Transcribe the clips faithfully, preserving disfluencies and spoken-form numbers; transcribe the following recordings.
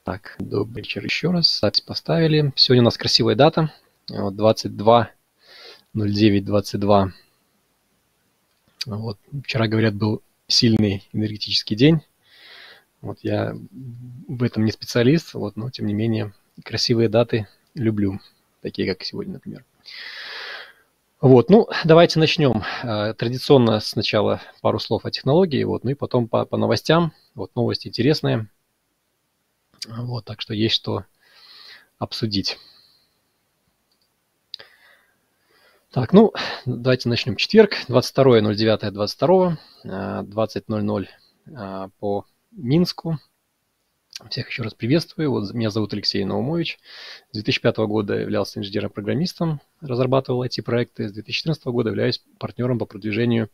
Так, добрый вечер еще раз. Запись поставили. Сегодня у нас красивая дата. Вот, двадцать два ноль девять двадцать два. Вот, вчера, говорят, был сильный энергетический день. Вот, я в этом не специалист, вот, но тем не менее красивые даты люблю, такие как сегодня, например. Вот, ну, давайте начнем. Традиционно сначала пару слов о технологии, вот, ну и потом по, по новостям. Вот, новости интересные. Вот, так что есть что обсудить. Так, ну, давайте начнем. Четверг, двадцать второе ноль девятое двадцать два, двадцать ноль ноль по Минску. Всех еще раз приветствую. Вот меня зовут Алексей Наумович. С две тысячи пятого года являлся инженером-программистом, разрабатывал ай ти-проекты. С две тысячи четырнадцатого года являюсь партнером по продвижению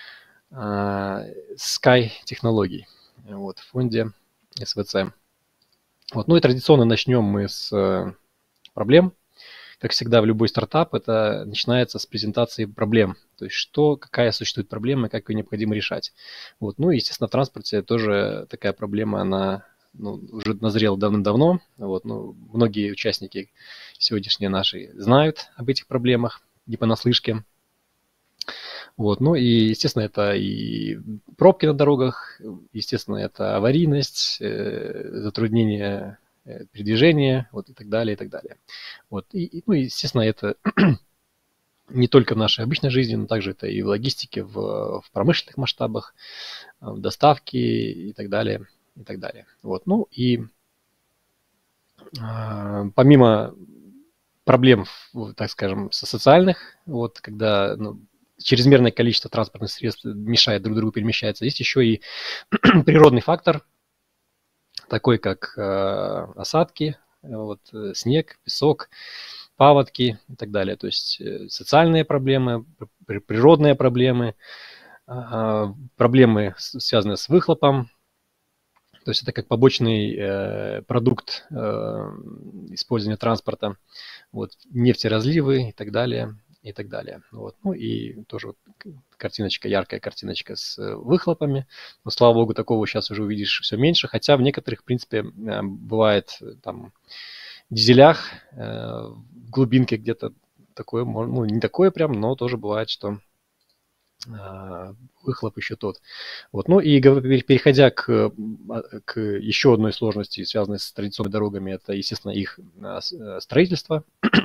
Sky технологий, вот, в фонде эс вэ цэ. Вот, ну и традиционно начнем мы с проблем. Как всегда, в любой стартап это начинается с презентации проблем. То есть, что, какая существует проблема, как ее необходимо решать. Вот. Ну и, естественно, в транспорте тоже такая проблема, она ну, уже назрела давным-давно. Вот. Ну, многие участники сегодняшние наши знают об этих проблемах, не понаслышке. Вот. Ну и, естественно, это и пробки на дорогах, естественно, это аварийность, э, затруднение передвижения, вот, и так далее, и так далее. Вот. И, ну, естественно, это не только в нашей обычной жизни, но также это и в логистике, в, в промышленных масштабах, в доставке и так далее, и так далее. Вот. Ну и а, помимо проблем, так скажем, социальных, вот, когда ну, чрезмерное количество транспортных средств мешает друг другу перемещаться, есть еще и природный фактор, такой как э, осадки, вот, снег, песок, паводки и так далее. То есть э, социальные проблемы, природные проблемы, э, проблемы, связанные с выхлопом. То есть это как побочный э, продукт э, использования транспорта. Вот, нефтеразливы и так далее. И так далее. Вот. Ну и тоже вот картиночка, яркая картиночка с выхлопами. Но, слава богу, такого сейчас уже увидишь все меньше. Хотя в некоторых, в принципе, бывает там в дизелях, в глубинке где-то такое, ну не такое прям, но тоже бывает, что выхлоп еще тот. Вот. Ну и переходя к, к еще одной сложности, связанной с традиционными дорогами, это, естественно, их строительство.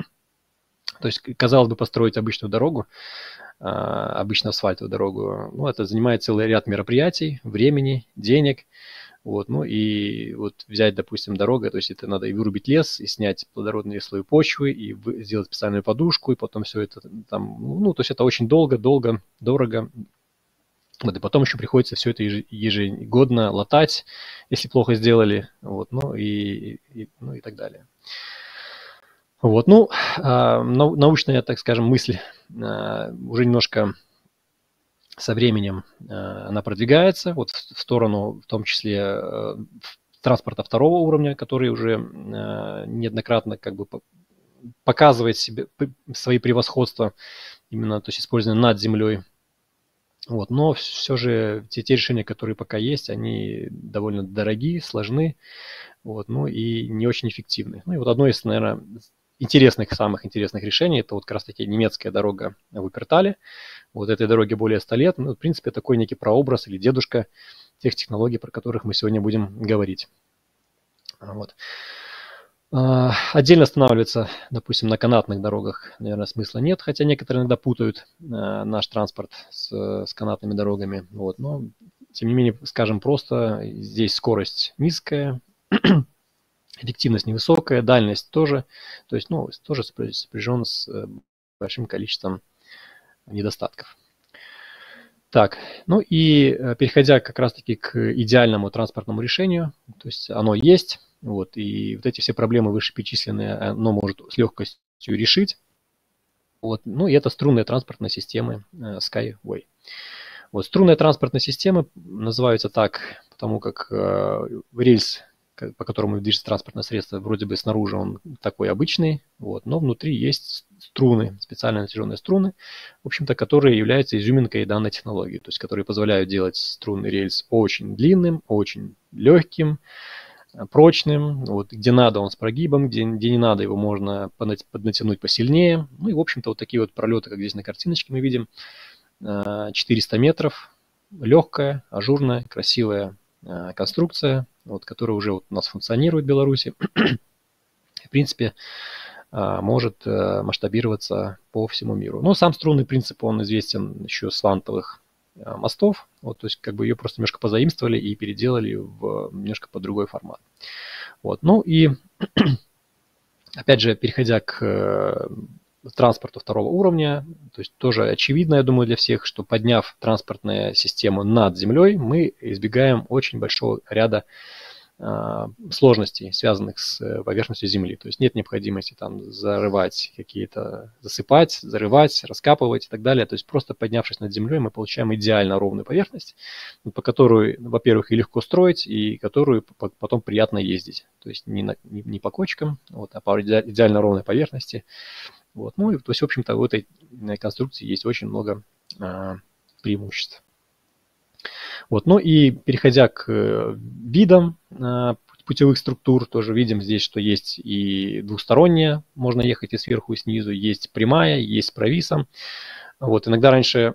То есть, казалось бы, построить обычную дорогу, обычную асфальтовую дорогу, ну, это занимает целый ряд мероприятий, времени, денег. Вот, ну и вот взять, допустим, дорогу, то есть это надо и вырубить лес, и снять плодородные слои почвы, и сделать специальную подушку, и потом все это там, ну, то есть это очень долго, долго, дорого. Вот, и потом еще приходится все это ежегодно латать, если плохо сделали, вот, ну и, и, ну и так далее. Вот, ну, научная, так скажем, мысль уже немножко со временем она продвигается вот в сторону, в том числе транспорта второго уровня, который уже неоднократно как бы показывает себе свои превосходства именно, то есть использование над землей. Вот, но все же те, те решения, которые пока есть, они довольно дорогие, сложны, вот, ну и не очень эффективны. Ну и вот одно из, наверное, интересных, самых интересных решений, это вот как раз-таки немецкая дорога в Вуппертале. Вот этой дороге более ста лет. Ну, в принципе, такой некий прообраз или дедушка тех технологий, про которых мы сегодня будем говорить. Вот. Отдельно останавливаться, допустим, на канатных дорогах, наверное, смысла нет, хотя некоторые иногда путают наш транспорт с, с канатными дорогами. Вот. Но, тем не менее, скажем просто, здесь скорость низкая, эффективность невысокая, дальность тоже, то есть, ну, тоже сопряжен с большим количеством недостатков. Так, ну и переходя как раз-таки к идеальному транспортному решению, то есть оно есть, вот, и вот эти все проблемы вышеперечисленные оно может с легкостью решить. Вот, ну и это струнные транспортные системы Skyway. Вот, струнные транспортные системы называются так, потому как э, рельс, по которому движется транспортное средство, вроде бы снаружи он такой обычный, вот, но внутри есть струны, специально натяженные струны, в общем-то, которые являются изюминкой данной технологии, то есть которые позволяют делать струнный рельс очень длинным, очень легким, прочным, вот, где надо он с прогибом, где, где не надо его можно поднатянуть посильнее. Ну и, в общем-то, вот такие вот пролеты, как здесь на картиночке мы видим, четыреста метров, легкая, ажурная, красивая конструкция, вот, которая уже вот у нас функционирует в Беларуси. В принципе, может масштабироваться по всему миру. Но сам струнный принцип, он известен еще с вантовых мостов, вот, то есть как бы ее просто немножко позаимствовали и переделали в немножко под другой формат. Вот, ну и опять же, переходя к транспорту второго уровня, то есть тоже очевидно, я думаю, для всех, что подняв транспортную систему над землей, мы избегаем очень большого ряда сложностей, связанных с поверхностью Земли. То есть нет необходимости там зарывать какие-то, засыпать, зарывать, раскапывать и так далее. То есть просто поднявшись над землей, мы получаем идеально ровную поверхность, по которой, во-первых, и легко строить, и которую потом приятно ездить. То есть не, на, не, не по кочкам, вот, а по идеально ровной поверхности. Вот. Ну и то есть, в общем-то, в этой конструкции есть очень много а, преимуществ. Вот. Ну и переходя к видам путевых структур, тоже видим здесь, что есть и двухсторонняя, можно ехать и сверху, и снизу, есть прямая, есть с провисом. Вот. Иногда раньше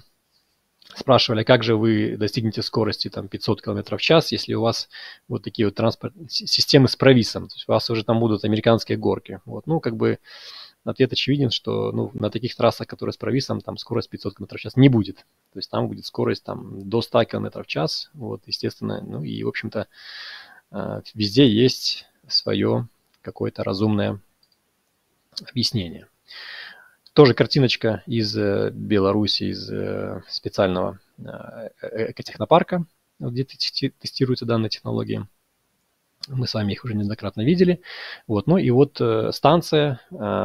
спрашивали, как же вы достигнете скорости там, пятьсот километров в час, если у вас вот такие вот транспорт, системы с провисом, то есть у вас уже там будут американские горки. Вот. Ну, как бы ответ очевиден, что ну, на таких трассах, которые с провисом, там скорость пятьсот километров в час не будет. То есть там будет скорость там, до ста километров в час. Вот, естественно, ну и, в общем-то, везде есть свое какое-то разумное объяснение. Тоже картиночка из Беларуси, из специального экотехнопарка, где тестируются данные технологии. Мы с вами их уже неоднократно видели. Вот. Ну и вот э, станция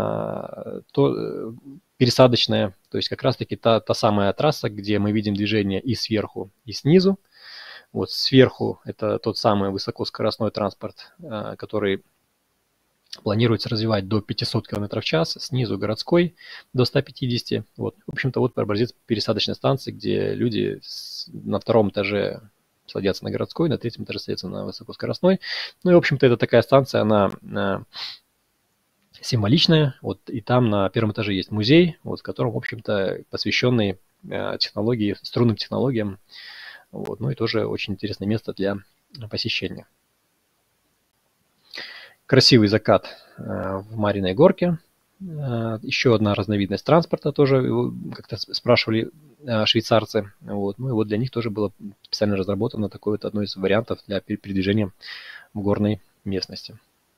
э, то, пересадочная, то есть как раз-таки та, та самая трасса, где мы видим движение и сверху, и снизу. Вот сверху это тот самый высокоскоростной транспорт, э, который планируется развивать до пятисот километров в час, снизу городской до ста пятидесяти. Вот. В общем-то, вот образец пересадочной станции, где люди с, на втором этаже садятся на городской, на третьем этаже садятся на высокоскоростной. Ну и, в общем-то, это такая станция, она э, символичная. Вот, и там на первом этаже есть музей, вот, в котором, в общем-то, посвященный э, технологии, струнным технологиям. Вот, ну и тоже очень интересное место для посещения. Красивый закат э, в Мариной горке. Э, еще одна разновидность транспорта тоже, как-то спрашивали швейцарцы. Вот. Ну и вот для них тоже было специально разработано такое вот одно из вариантов для передвижения в горной местности.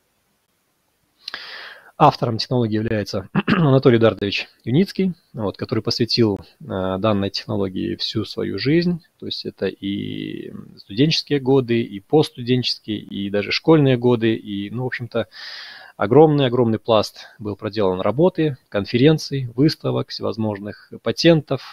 Автором технологии является Анатолий Эдуардович Юницкий, вот, который посвятил э, данной технологии всю свою жизнь. То есть это и студенческие годы, и постстуденческие, и даже школьные годы. И, ну, в общем-то, огромный-огромный пласт был проделан работы, конференций, выставок, всевозможных патентов,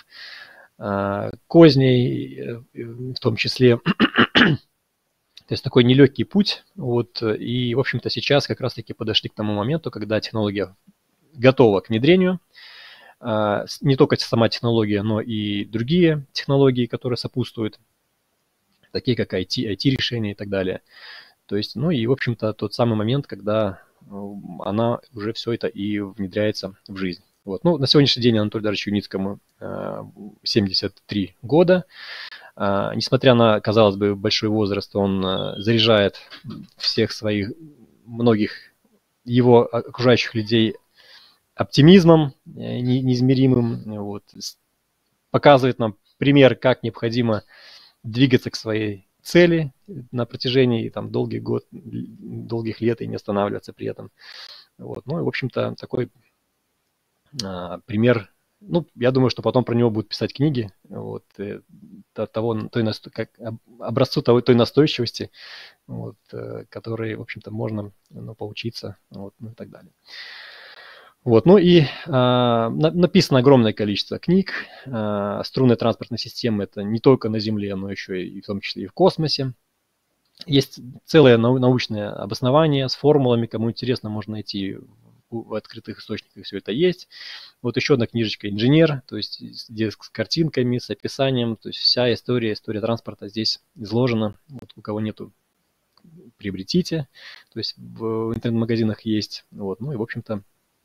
козней, в том числе. То есть такой нелегкий путь. Вот, и, в общем-то, сейчас как раз-таки подошли к тому моменту, когда технология готова к внедрению. Не только сама технология, но и другие технологии, которые сопутствуют, такие как ай ти, ай ти-решения и так далее. То есть, ну и, в общем-то, тот самый момент, когда она уже все это и внедряется в жизнь. Вот. Ну, на сегодняшний день Анатолию Эдуардовичу Юницкому семьдесят три года. Несмотря на, казалось бы, большой возраст, он заряжает всех своих, многих его окружающих людей оптимизмом неизмеримым. Вот. Показывает нам пример, как необходимо двигаться к своей цели на протяжении там, долгих, год, долгих лет и не останавливаться при этом. Вот. Ну и, в общем-то, такой а, пример. Ну, я думаю, что потом про него будут писать книги. Вот, того, той, как, образцу того, той настойчивости, вот, которой, в общем-то, можно ну, поучиться, вот, ну, и так далее. Вот, ну и а, написано огромное количество книг. А, струнная транспортная система – это не только на Земле, но еще и в том числе и в космосе. Есть целое нау- научное обоснование с формулами. Кому интересно, можно найти в открытых источниках, все это есть. Вот еще одна книжечка «Инженер», то есть где с картинками, с описанием. То есть вся история, история транспорта здесь изложена. Вот у кого нету приобретите. То есть в интернет-магазинах есть. Вот. Ну и, в общем-то,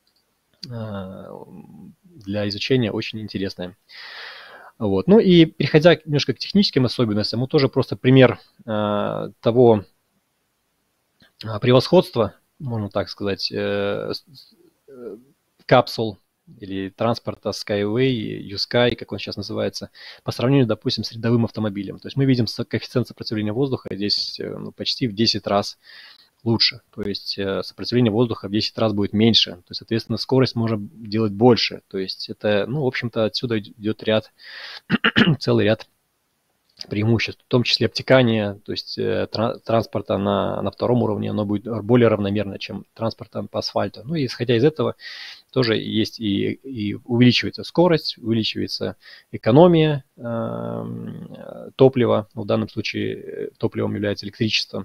для изучения очень интересное. Вот. Ну и переходя немножко к техническим особенностям, ну тоже просто пример э, того э, превосходства, можно так сказать, э, э, капсул или транспорта Skyway, U-Sky, как он сейчас называется, по сравнению, допустим, с рядовым автомобилем. То есть мы видим коэффициент сопротивления воздуха здесь ну, почти в десять раз лучше. То есть э, сопротивление воздуха в десять раз будет меньше. То есть, соответственно, скорость можно делать больше. То есть это, ну, в общем-то, отсюда идет ряд, целый ряд преимуществ, в том числе обтекание, то есть э, тра- транспорта на, на втором уровне, оно будет более равномерно, чем транспортом по асфальту. Ну и исходя из этого тоже есть и, и увеличивается скорость, увеличивается экономия э, топлива, в данном случае топливом является электричество.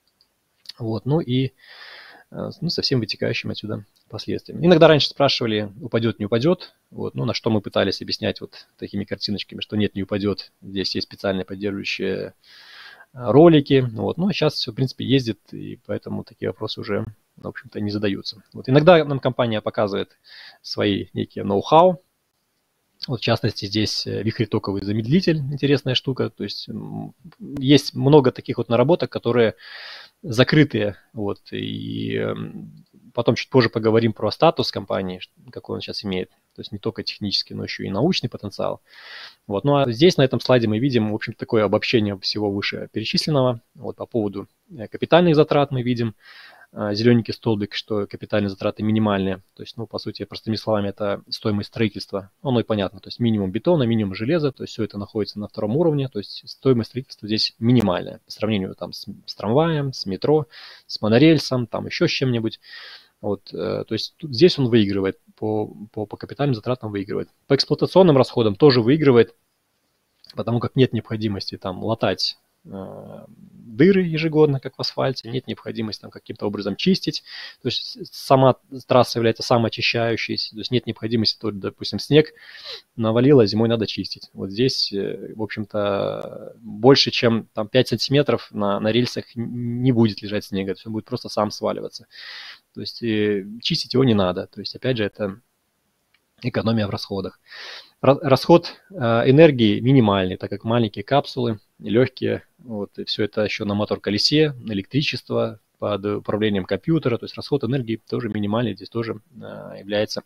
Вот, ну и ну, со всем вытекающим отсюда последствиями. Иногда раньше спрашивали, упадет, не упадет, вот, ну, на что мы пытались объяснять вот такими картиночками, что нет, не упадет, здесь есть специальные поддерживающие ролики, вот, ну, а сейчас все, в принципе, ездит, и поэтому такие вопросы уже, в общем-то, не задаются. Вот, иногда нам компания показывает свои некие ноу-хау. Вот, в частности, здесь вихретоковый замедлитель, интересная штука. То есть есть много таких вот наработок, которые закрытые. Вот, и потом чуть позже поговорим про статус компании, какой он сейчас имеет. То есть не только технический, но еще и научный потенциал. Вот, ну а здесь на этом слайде мы видим, в общем, такое обобщение всего вышеперечисленного. Вот, по поводу капитальных затрат мы видим зелененький столбик, что капитальные затраты минимальные. То есть, ну, по сути, простыми словами, это стоимость строительства. Оно и понятно. То есть минимум бетона, минимум железа. То есть все это находится на втором уровне. То есть стоимость строительства здесь минимальная по сравнению там, с, с трамваем, с метро, с монорельсом, там еще с чем-нибудь. Вот, э, то есть тут, здесь он выигрывает, по, по, по капитальным затратам выигрывает. По эксплуатационным расходам тоже выигрывает, потому как нет необходимости там латать дыры ежегодно, как в асфальте, нет необходимости там каким-то образом чистить, то есть сама трасса является самоочищающейся, то есть нет необходимости, то, допустим, снег навалило, зимой надо чистить. Вот здесь, в общем-то, больше, чем там пять сантиметров на, на рельсах не будет лежать снега, то есть он будет просто сам сваливаться. То есть чистить его не надо, то есть, опять же, это экономия в расходах. Расход энергии минимальный, так как маленькие капсулы, легкие, вот, и все это еще на мотор-колесе, на электричество, под управлением компьютера, то есть расход энергии тоже минимальный, здесь тоже является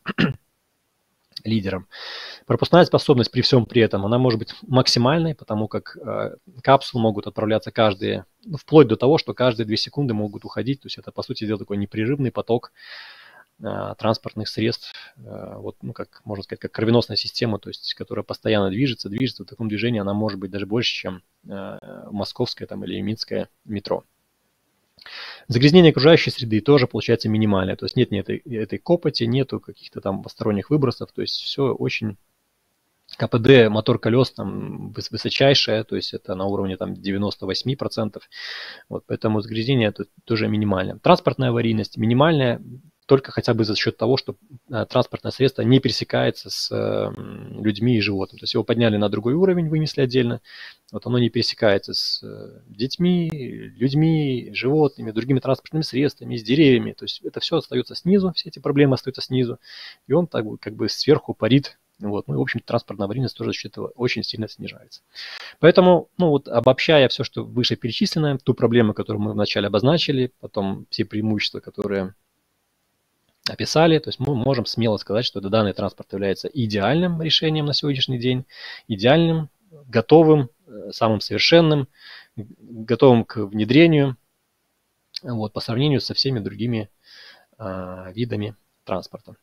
лидером. Пропускная способность при всем при этом, она может быть максимальной, потому как капсулы могут отправляться каждые, ну, вплоть до того, что каждые две секунды могут уходить, то есть это, по сути дела, такой непрерывный поток транспортных средств, вот, ну, как можно сказать, как кровеносная система, то есть, которая постоянно движется, движется, в таком движении она может быть даже больше, чем московское там, или минское метро. Загрязнение окружающей среды тоже получается минимальное, то есть нет ни этой, этой копоти, нету каких-то там посторонних выбросов, то есть все очень... КПД мотор колес там высочайшее, то есть это на уровне там девяносто восемь процентов, вот, поэтому загрязнение это тоже минимальное. Транспортная аварийность минимальная, только хотя бы за счет того, что транспортное средство не пересекается с людьми и животными. То есть его подняли на другой уровень, вынесли отдельно, вот оно не пересекается с детьми, людьми, животными, другими транспортными средствами, с деревьями. То есть это все остается снизу, все эти проблемы остаются снизу, и он так как бы сверху парит. Вот. Ну и, в общем, транспортная аварийность тоже за счет этого очень сильно снижается. Поэтому, ну вот, обобщая все, что выше перечислено, ту проблему, которую мы вначале обозначили, потом все преимущества, которые описали, то есть мы можем смело сказать, что данный транспорт является идеальным решением на сегодняшний день, идеальным, готовым, самым совершенным, готовым к внедрению, вот, по сравнению со всеми другими а, видами транспорта.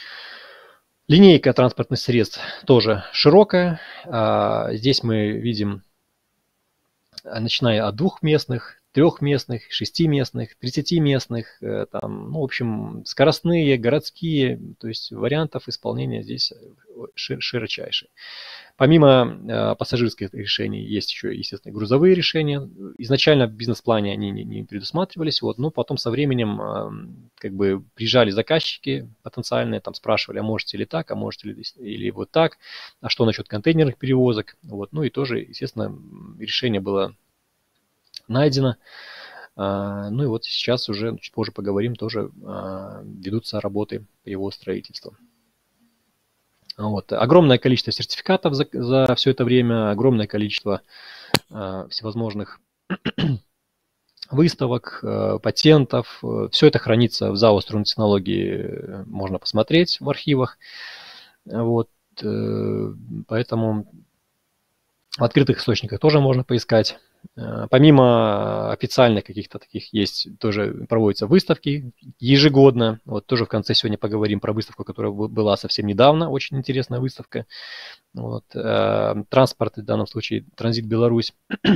Линейка транспортных средств тоже широкая. А, здесь мы видим, начиная от двухместных, трехместных, шестиместных, тридцатиместных, там, ну, в общем, скоростные, городские, то есть вариантов исполнения здесь шир широчайшие. Помимо э, пассажирских решений есть еще, естественно, грузовые решения. Изначально в бизнес-плане они не, не предусматривались, вот, но потом со временем э, как бы приезжали заказчики потенциальные, там спрашивали, а можете ли так, а можете ли или вот так, а что насчет контейнерных перевозок, вот, ну и тоже, естественно, решение было найдено. Ну и вот сейчас уже, чуть позже поговорим, тоже ведутся работы по его строительству. Вот. Огромное количество сертификатов за, за все это время, огромное количество всевозможных выставок, патентов. Все это хранится в ЗАО «Струнные технологии», можно посмотреть в архивах. Вот. Поэтому в открытых источниках тоже можно поискать. Помимо официальных каких-то таких есть, тоже проводятся выставки ежегодно. Вот тоже в конце сегодня поговорим про выставку, которая была совсем недавно, очень интересная выставка. Вот. Транспорт, в данном случае Транзит Беларусь.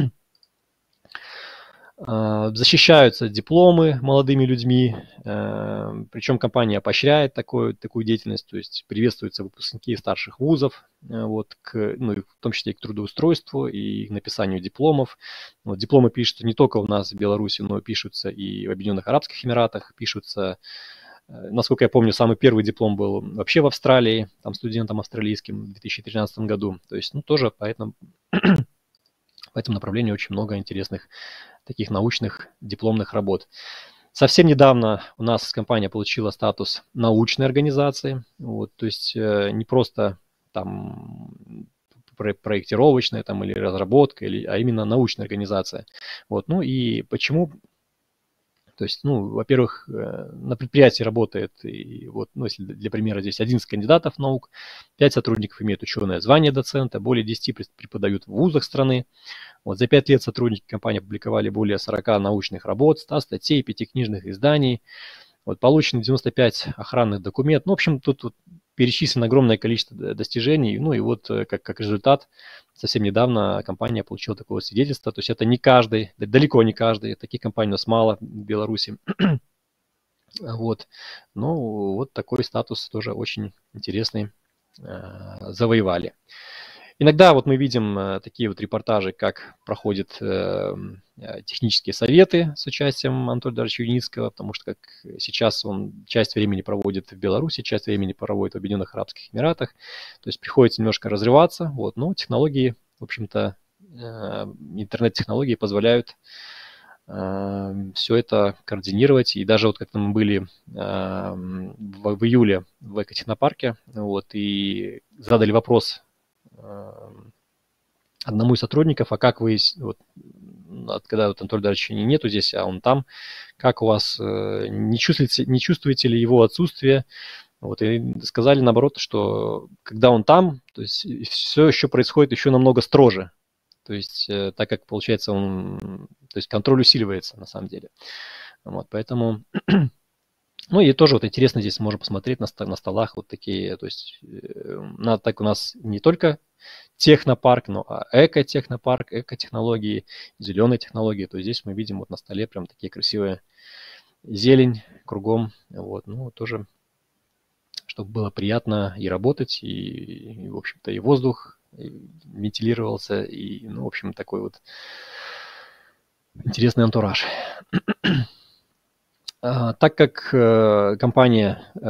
Защищаются дипломы молодыми людьми, причем компания поощряет такую, такую деятельность, то есть приветствуются выпускники старших вузов, вот, к, ну, в том числе и к трудоустройству и к написанию дипломов. Вот, дипломы пишутся не только у нас в Беларуси, но пишутся и в Объединенных Арабских Эмиратах, пишутся, насколько я помню, самый первый диплом был вообще в Австралии, там студентом австралийским в две тысячи тринадцатом году, то есть, ну, тоже поэтому... В этом направлении очень много интересных таких научных дипломных работ. Совсем недавно у нас компания получила статус научной организации. Вот, то есть не просто там проектировочная там, или разработка, или, а именно научная организация. Вот, ну и почему? То есть, ну, во-первых, на предприятии работает, и вот, ну, если для примера здесь одиннадцать кандидатов наук, пять сотрудников имеют ученое звание доцента, более десяти преподают в вузах страны. Вот, за пять лет сотрудники компании опубликовали более сорока научных работ, ста статей, пяти книжных изданий. Вот, получено девяносто пять охранных документов. Ну, в общем, тут, тут перечислено огромное количество достижений. Ну и вот как, как результат, совсем недавно компания получила такое свидетельство. То есть это не каждый, далеко не каждый. Таких компаний у нас мало в Беларуси. Вот. Ну, вот такой статус тоже очень интересный завоевали. Иногда вот мы видим э, такие вот репортажи, как проходят э, технические советы с участием Анатолия Эдуардовича Юницкого, потому что как сейчас он часть времени проводит в Беларуси, часть времени проводит в Объединенных Арабских Эмиратах, то есть приходится немножко разрываться, вот, но технологии, в общем-то, э, интернет-технологии позволяют э, все это координировать, и даже вот как-то мы были э, в, в июле в экотехнопарке, вот, и задали вопрос одному из сотрудников, а как вы, вот, когда вот Анатолия Эдуардовича нету здесь, а он там, как у вас, не чувствуете, не чувствуете ли его отсутствие? Вот, и сказали наоборот, что когда он там, то есть все еще происходит еще намного строже. То есть так как, получается, он, то есть контроль усиливается на самом деле. Вот, поэтому... Ну и тоже вот интересно здесь можно посмотреть на, на столах вот такие, то есть на, так у нас не только технопарк, но а эко-технопарк, эко-технологии, зеленые технологии, то здесь мы видим вот на столе прям такие красивые зелень кругом, вот, ну тоже, чтобы было приятно и работать, и, и в общем-то и воздух и вентилировался, и, ну, в общем, такой вот интересный антураж. Так как э, компания э,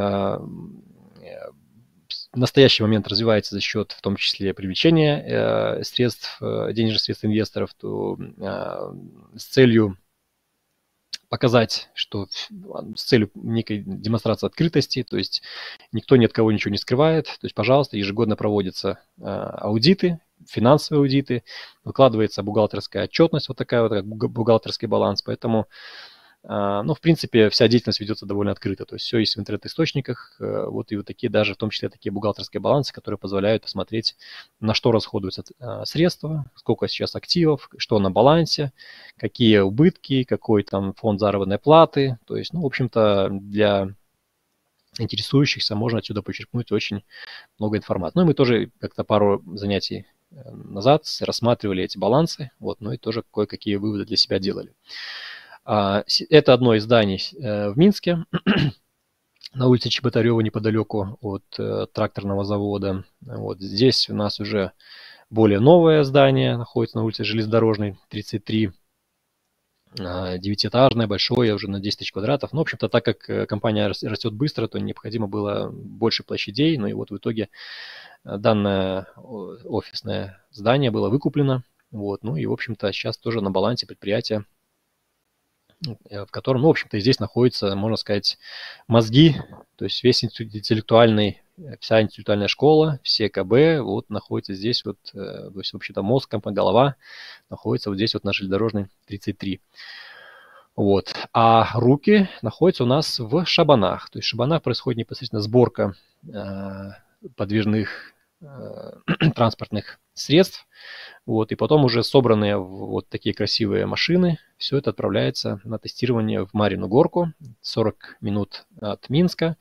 в настоящий момент развивается за счет, в том числе, привлечения э, средств, э, денежных средств инвесторов, то э, с целью показать, что с целью некой демонстрации открытости, то есть никто ни от кого ничего не скрывает, то есть, пожалуйста, ежегодно проводятся э, аудиты, финансовые аудиты, выкладывается бухгалтерская отчетность, вот такая вот, как бухгалтерский баланс, поэтому ну, в принципе, вся деятельность ведется довольно открыто, то есть все есть в интернет-источниках, вот и вот такие даже, в том числе, такие бухгалтерские балансы, которые позволяют посмотреть, на что расходуются средства, сколько сейчас активов, что на балансе, какие убытки, какой там фонд заработной платы, то есть, ну, в общем-то, для интересующихся можно отсюда почерпнуть очень много информации. Ну, и мы тоже как-то пару занятий назад рассматривали эти балансы, вот, ну и тоже кое-какие выводы для себя делали. Это одно из зданий в Минске, на улице Чеботарева, неподалеку от тракторного завода. Вот здесь у нас уже более новое здание, находится на улице Железнодорожной, тридцать три, девятиэтажное, большое, уже на десять тысяч квадратов. Ну, в общем-то, так как компания растет быстро, то необходимо было больше площадей. Ну и вот в итоге данное офисное здание было выкуплено. Вот, ну и, в общем-то, сейчас тоже на балансе предприятия в котором, ну, в общем-то, здесь находятся, можно сказать, мозги, то есть весь интеллектуальный, вся интеллектуальная школа, все КБ, вот находится здесь, вот, то есть, вообще-то мозг, голова находится вот здесь вот на железнодорожной тридцать три. Вот. А руки находятся у нас в шабанах. То есть в шабанах происходит непосредственно сборка э, подвижных э, транспортных средств. Вот, и потом уже собранные вот такие красивые машины, все это отправляется на тестирование в Марьину Горку, сорок минут от Минска,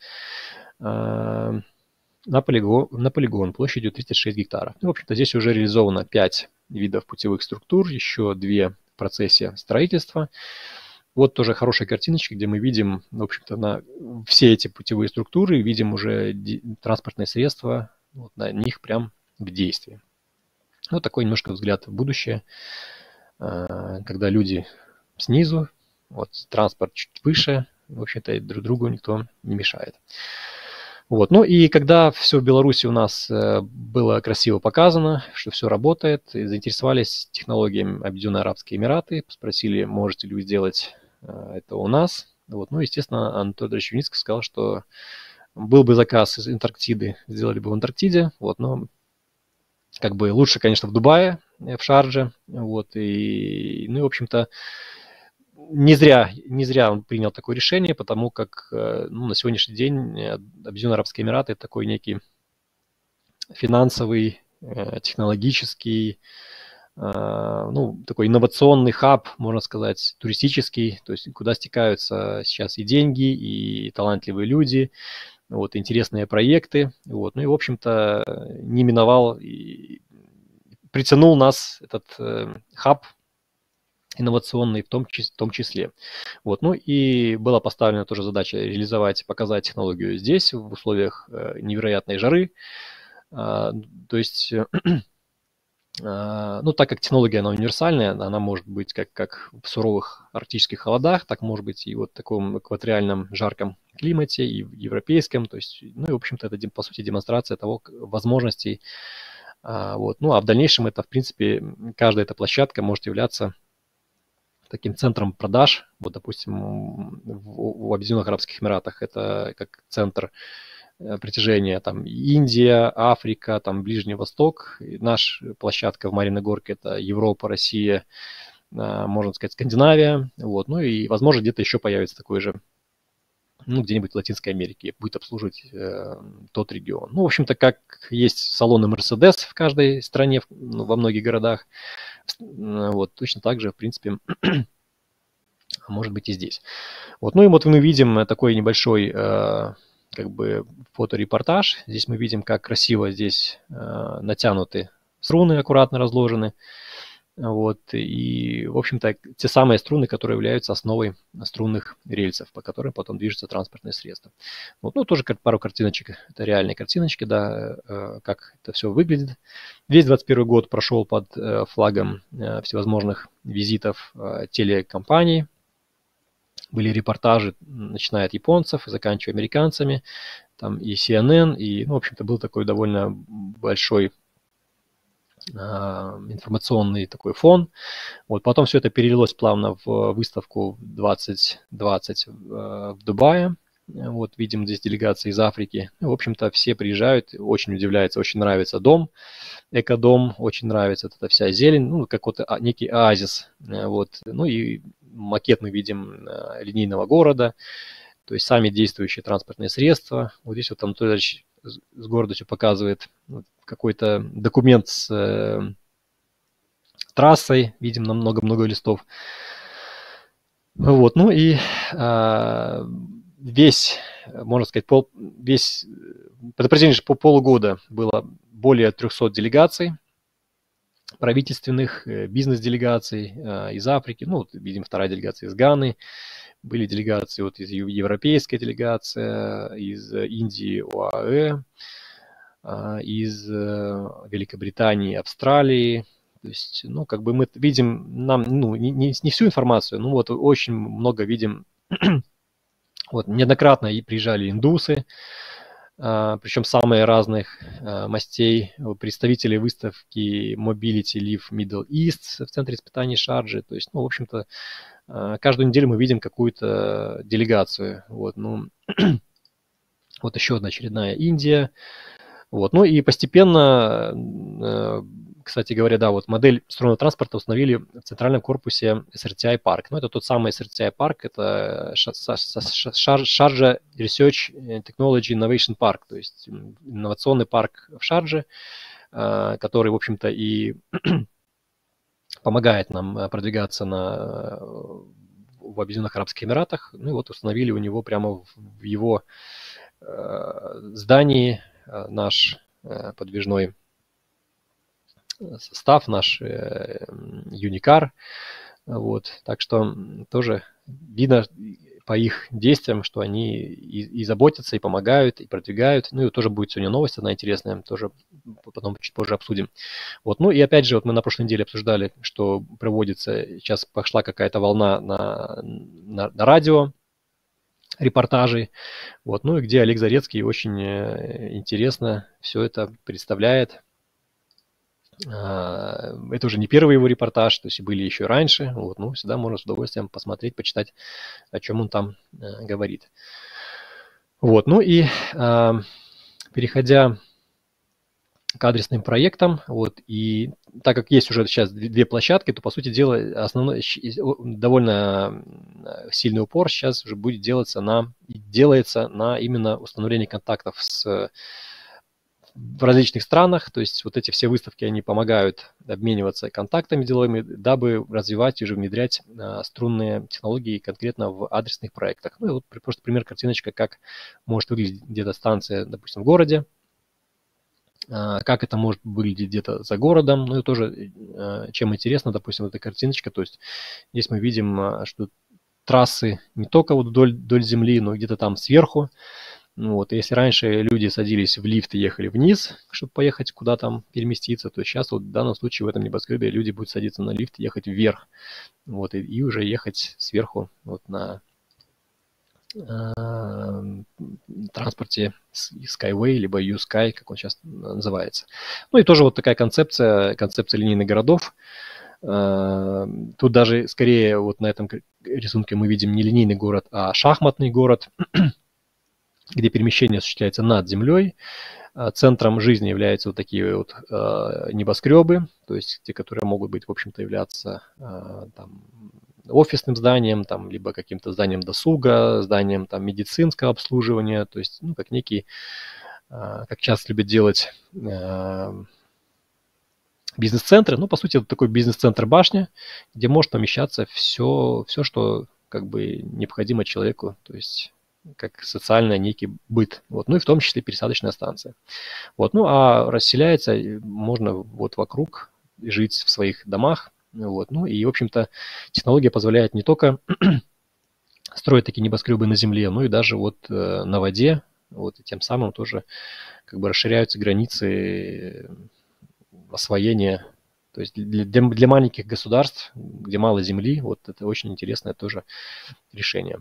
э, на, полигон, на полигон площадью тридцать шесть гектаров. Ну, в общем-то, здесь уже реализовано пять видов путевых структур, еще две в процессе строительства. Вот тоже хорошая картиночка, где мы видим, в общем-то, на все эти путевые структуры, видим уже транспортные средства, вот на них прям в действии. Вот такой немножко взгляд в будущее, когда люди снизу, вот транспорт чуть выше, в общем-то, друг другу никто не мешает. Вот. Ну и когда все в Беларуси у нас было красиво показано, что все работает, заинтересовались технологиями Объединенные Арабские Эмираты, спросили, можете ли вы сделать это у нас. Вот. Ну, естественно, Анатолий Андреевич Юницкий сказал, что был бы заказ из Антарктиды, сделали бы в Антарктиде, вот, но как бы лучше, конечно, в Дубае, в Шардже, вот, и, ну, и, в общем-то, не зря, не зря он принял такое решение, потому как, ну, на сегодняшний день Объединенные Арабские Эмираты – это такой некий финансовый, технологический, ну, такой инновационный хаб, можно сказать, туристический, то есть куда стекаются сейчас и деньги, и талантливые люди, вот, интересные проекты, вот, ну и, в общем-то, не миновал и притянул нас этот э, хаб инновационный в том, в том числе. Вот, ну и была поставлена тоже задача реализовать, показать технологию здесь, в условиях э, невероятной жары, а, то есть... Ну, так как технология, она универсальная, она может быть как, как в суровых арктических холодах, так может быть и вот в таком экваториальном жарком климате, и в европейском. То есть, ну и, в общем-то, это, по сути, демонстрация того, возможностей. Вот. Ну, а в дальнейшем это, в принципе, каждая эта площадка может являться таким центром продаж. Вот, допустим, в, в Объединенных Арабских Эмиратах это как центр притяжения, там, Индия, Африка, там, Ближний Восток. И наша площадка в Марьиной Горке – это Европа, Россия, можно сказать, Скандинавия. Вот. Ну и, возможно, где-то еще появится такой же, ну, где-нибудь в Латинской Америке, будет обслуживать э, тот регион. Ну, в общем-то, как есть салоны Mercedes в каждой стране, ну, во многих городах, вот, точно так же, в принципе, может быть и здесь. Вот. Ну и вот мы видим такой небольшой э, как бы фоторепортаж. Здесь мы видим, как красиво здесь э, натянуты струны, аккуратно разложены. Вот. И, в общем-то, те самые струны, которые являются основой струнных рельсов, по которым потом движется транспортное средство. Вот. Ну, тоже пару картиночек. Это реальные картиночки, да, э, как это все выглядит. Весь двадцать первый год прошел под э, флагом э, всевозможных визитов э, телекомпаний. Были репортажи, начиная от японцев и заканчивая американцами, там и си эн эн, и, ну, в общем-то, был такой довольно большой а, информационный такой фон. Вот, потом все это перелилось плавно в выставку двадцать двадцать в, в Дубае. Вот, видим здесь делегации из Африки. В общем-то, все приезжают, очень удивляются, очень нравится дом, экодом, очень нравится вот эта вся зелень, ну, как вот некий оазис. Вот, ну и макет мы видим линейного города, то есть сами действующие транспортные средства. Вот здесь вот Анатолий Ильич с гордостью показывает какой-то документ с э, трассой, видим на много-много листов. Вот, ну и э, весь, можно сказать, пол, весь, по протяжении по полугода было более трехсот делегаций, правительственных, бизнес-делегаций э, из Африки, ну, вот, видим, вторая делегация из Ганы, были делегации, вот из европейская делегация, из Индии, ОАЭ, э, из э, Великобритании, Австралии. То есть, ну, как бы мы видим, нам, ну, не, не, не всю информацию, ну, вот очень много видим, вот, неоднократно и приезжали индусы, Uh, причем самые разных uh, мастей, представители выставки Mobility Live Middle East в центре испытаний Шарджи. То есть, ну, в общем-то, каждую неделю мы видим какую-то делегацию. Вот, ну, вот еще одна очередная Индия. Вот, ну и постепенно, кстати говоря, да, вот модель струйного транспорта установили в центральном корпусе эс эр ти ай Park. Ну, это тот самый эс эр ти ай Park, это Sharjah Research Technology Innovation Park, то есть инновационный парк в Шардже, который, в общем-то, и помогает нам продвигаться на, в Объединенных Арабских Эмиратах. Ну и вот установили у него прямо в его здании наш подвижной состав, наш Юникар. Вот. Так что тоже видно по их действиям, что они и, и заботятся, и помогают, и продвигают. Ну и тоже будет сегодня новость одна интересная, тоже потом чуть позже обсудим. Вот. Ну и опять же, вот мы на прошлой неделе обсуждали, что проводится, сейчас пошла какая-то волна на, на, на радио, репортажей. Вот. Ну и где Олег Зарецкий очень интересно все это представляет. Это уже не первый его репортаж, то есть были еще раньше. Вот, ну, всегда можно с удовольствием посмотреть, почитать, о чем он там э, говорит. Вот, ну и э, переходя к адресным проектам, вот, и так как есть уже сейчас две площадки, то, по сути дела, основной, довольно сильный упор сейчас уже будет делаться на, делается на именно установление контактов с в различных странах, то есть вот эти все выставки, они помогают обмениваться контактами деловыми, дабы развивать и уже внедрять а, струнные технологии конкретно в адресных проектах. Ну и вот просто пример, картиночка, как может выглядеть где-то станция, допустим, в городе, а, как это может выглядеть где-то за городом. Ну и тоже, а, чем интересно, допустим, эта картиночка, то есть здесь мы видим, а, что трассы не только вот вдоль, вдоль земли, но где-то там сверху. Ну вот, если раньше люди садились в лифт и ехали вниз, чтобы поехать куда там переместиться, то сейчас вот в данном случае в этом небоскребе люди будут садиться на лифт и ехать вверх. Вот, и, и уже ехать сверху вот на э, транспорте Skyway, либо U-Sky, как он сейчас называется. Ну и тоже вот такая концепция, концепция линейных городов. Э, тут даже скорее вот на этом рисунке мы видим не линейный город, а шахматный город, где перемещение осуществляется над землей. Центром жизни являются вот такие вот э, небоскребы, то есть те, которые могут быть, в общем-то, являться э, там, офисным зданием, там, либо каким-то зданием досуга, зданием там, медицинского обслуживания, то есть ну, как некий, э, как часто любят делать э, бизнес-центры, ну, по сути, это такой бизнес-центр башня, где может помещаться все, все, что как бы необходимо человеку, то есть как социальный некий быт, вот, ну и в том числе пересадочная станция. Вот, ну а расселяется можно вот вокруг, жить в своих домах, вот, ну и, в общем-то, технология позволяет не только строить такие небоскребы на земле, но и даже вот э, на воде, вот, и тем самым тоже как бы расширяются границы освоения, то есть для, для маленьких государств, где мало земли, вот это очень интересное тоже решение.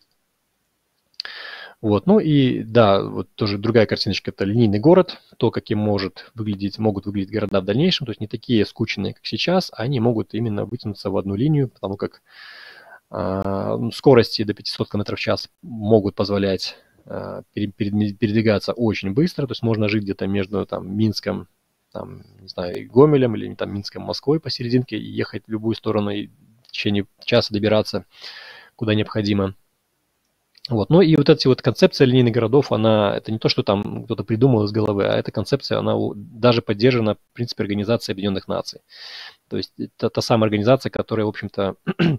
Вот, ну и да, вот тоже другая картиночка, это линейный город, то, каким может выглядеть, могут выглядеть города в дальнейшем, то есть не такие скучные, как сейчас, а они могут именно вытянуться в одну линию, потому как э, скорости до пятисот километров в час могут позволять э, передвигаться очень быстро, то есть можно жить где-то между там, Минском, там, не знаю, Гомелем или там, Минском, Москвой посерединке и ехать в любую сторону и в течение часа добираться куда необходимо. Вот. Ну и вот эти вот концепция линейных городов, она, это не то, что там кто-то придумал из головы, а эта концепция, она даже поддержана, в принципе, Организацией Объединенных Наций. То есть это та самая организация, которая, в общем-то,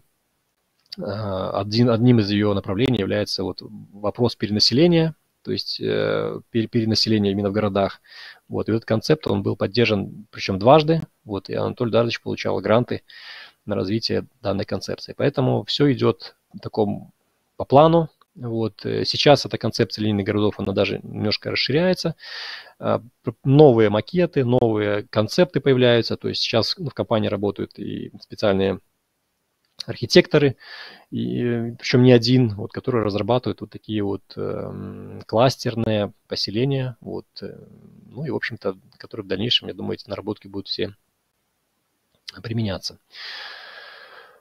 один, одним из ее направлений является вот вопрос перенаселения, то есть перенаселение именно в городах. Вот. И этот концепт, он был поддержан, причем дважды, вот, и Анатолий Дарович получал гранты на развитие данной концепции. Поэтому все идет в таком по плану. Вот. Сейчас эта концепция линейных городов, она даже немножко расширяется. Новые макеты, новые концепты появляются. То есть сейчас в компании работают и специальные архитекторы, и, причем не один, вот, которые разрабатывают вот такие вот э, кластерные поселения. Вот, э, ну и, в общем-то, которые в дальнейшем, я думаю, эти наработки будут все применяться.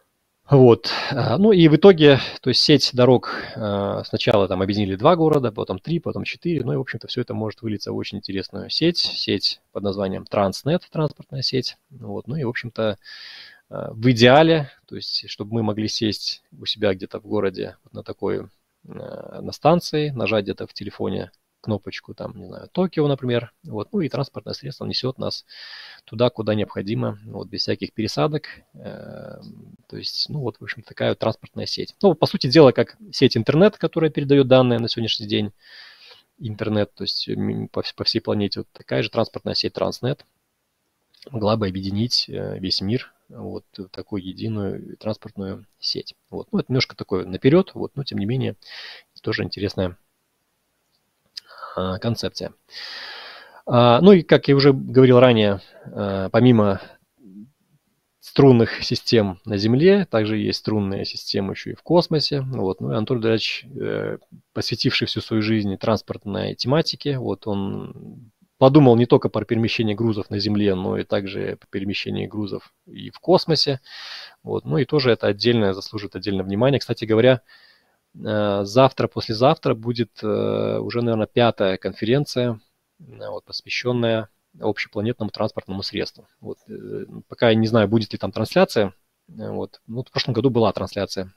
Вот. Ну и в итоге, то есть сеть дорог сначала там объединили два города, потом три, потом четыре. Ну и, в общем-то, все это может вылиться в очень интересную сеть. Сеть под названием Транснет, транспортная сеть. Вот. Ну и, в общем-то, в идеале, то есть чтобы мы могли сесть у себя где-то в городе вот на такой, на станции, нажать где-то в телефоне кнопочку, там, не знаю, Токио, например, вот, ну и транспортное средство несет нас туда, куда необходимо, вот, без всяких пересадок, э, то есть, ну, вот, в общем, такая вот транспортная сеть. Ну, по сути дела, как сеть интернет, которая передает данные на сегодняшний день, интернет, то есть по, по всей планете, вот такая же транспортная сеть Транснет могла бы объединить весь мир вот в такую единую транспортную сеть. Вот. Ну, это немножко такое наперед, вот, но тем не менее, тоже интересная концепция. Ну и, как я уже говорил ранее, помимо струнных систем на Земле, также есть струнные системы еще и в космосе. Вот. Ну и Антон Ильич, посвятивший всю свою жизнь транспортной тематике, вот он подумал не только про перемещение грузов на Земле, но и также по перемещению грузов и в космосе. Вот. Ну и тоже это отдельно заслуживает отдельного внимания. Кстати говоря, завтра, послезавтра будет уже, наверное, пятая конференция, вот, посвященная общепланетному транспортному средству. Вот. Пока я не знаю, будет ли там трансляция. Вот. Ну, в прошлом году была трансляция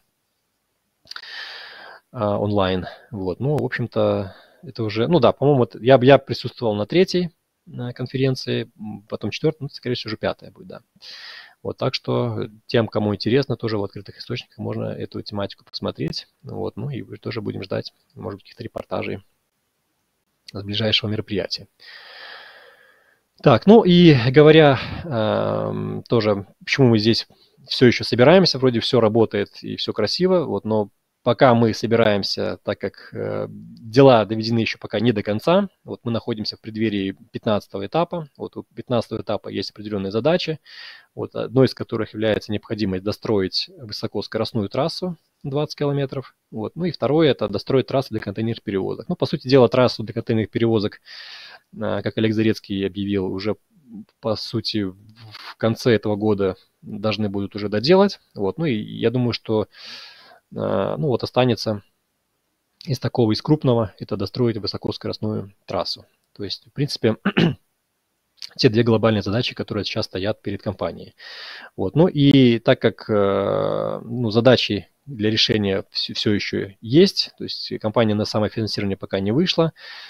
а, онлайн. Вот. Ну, в общем-то, это уже... Ну да, по-моему, я, я присутствовал на третьей конференции, потом четвертой, ну, скорее всего, уже пятая будет, да. Вот, так что тем, кому интересно, тоже в открытых источниках можно эту тематику посмотреть. Вот, ну и тоже будем ждать, может быть, каких-то репортажей с ближайшего мероприятия. Так, ну и говоря э, тоже, почему мы здесь все еще собираемся, вроде все работает и все красиво, вот, но пока мы собираемся, так как э, дела доведены еще пока не до конца, вот мы находимся в преддверии пятнадцатого этапа, вот у пятнадцатого этапа есть определенные задачи, вот, одной из которых является необходимость достроить высокоскоростную трассу двадцать километров, вот, ну и второе это достроить трассу для контейнерных перевозок. Ну, по сути дела, трассу для контейнерных перевозок, как Олег Зарецкий объявил, уже по сути в конце этого года должны будут уже доделать, вот, ну и я думаю, что ну вот останется из такого, из крупного, это достроить высокоскоростную трассу. То есть, в принципе, те две глобальные задачи, которые сейчас стоят перед компанией. Вот. Ну и так как ну, задачи для решения все, все еще есть, то есть компания на самофинансирование пока не вышла,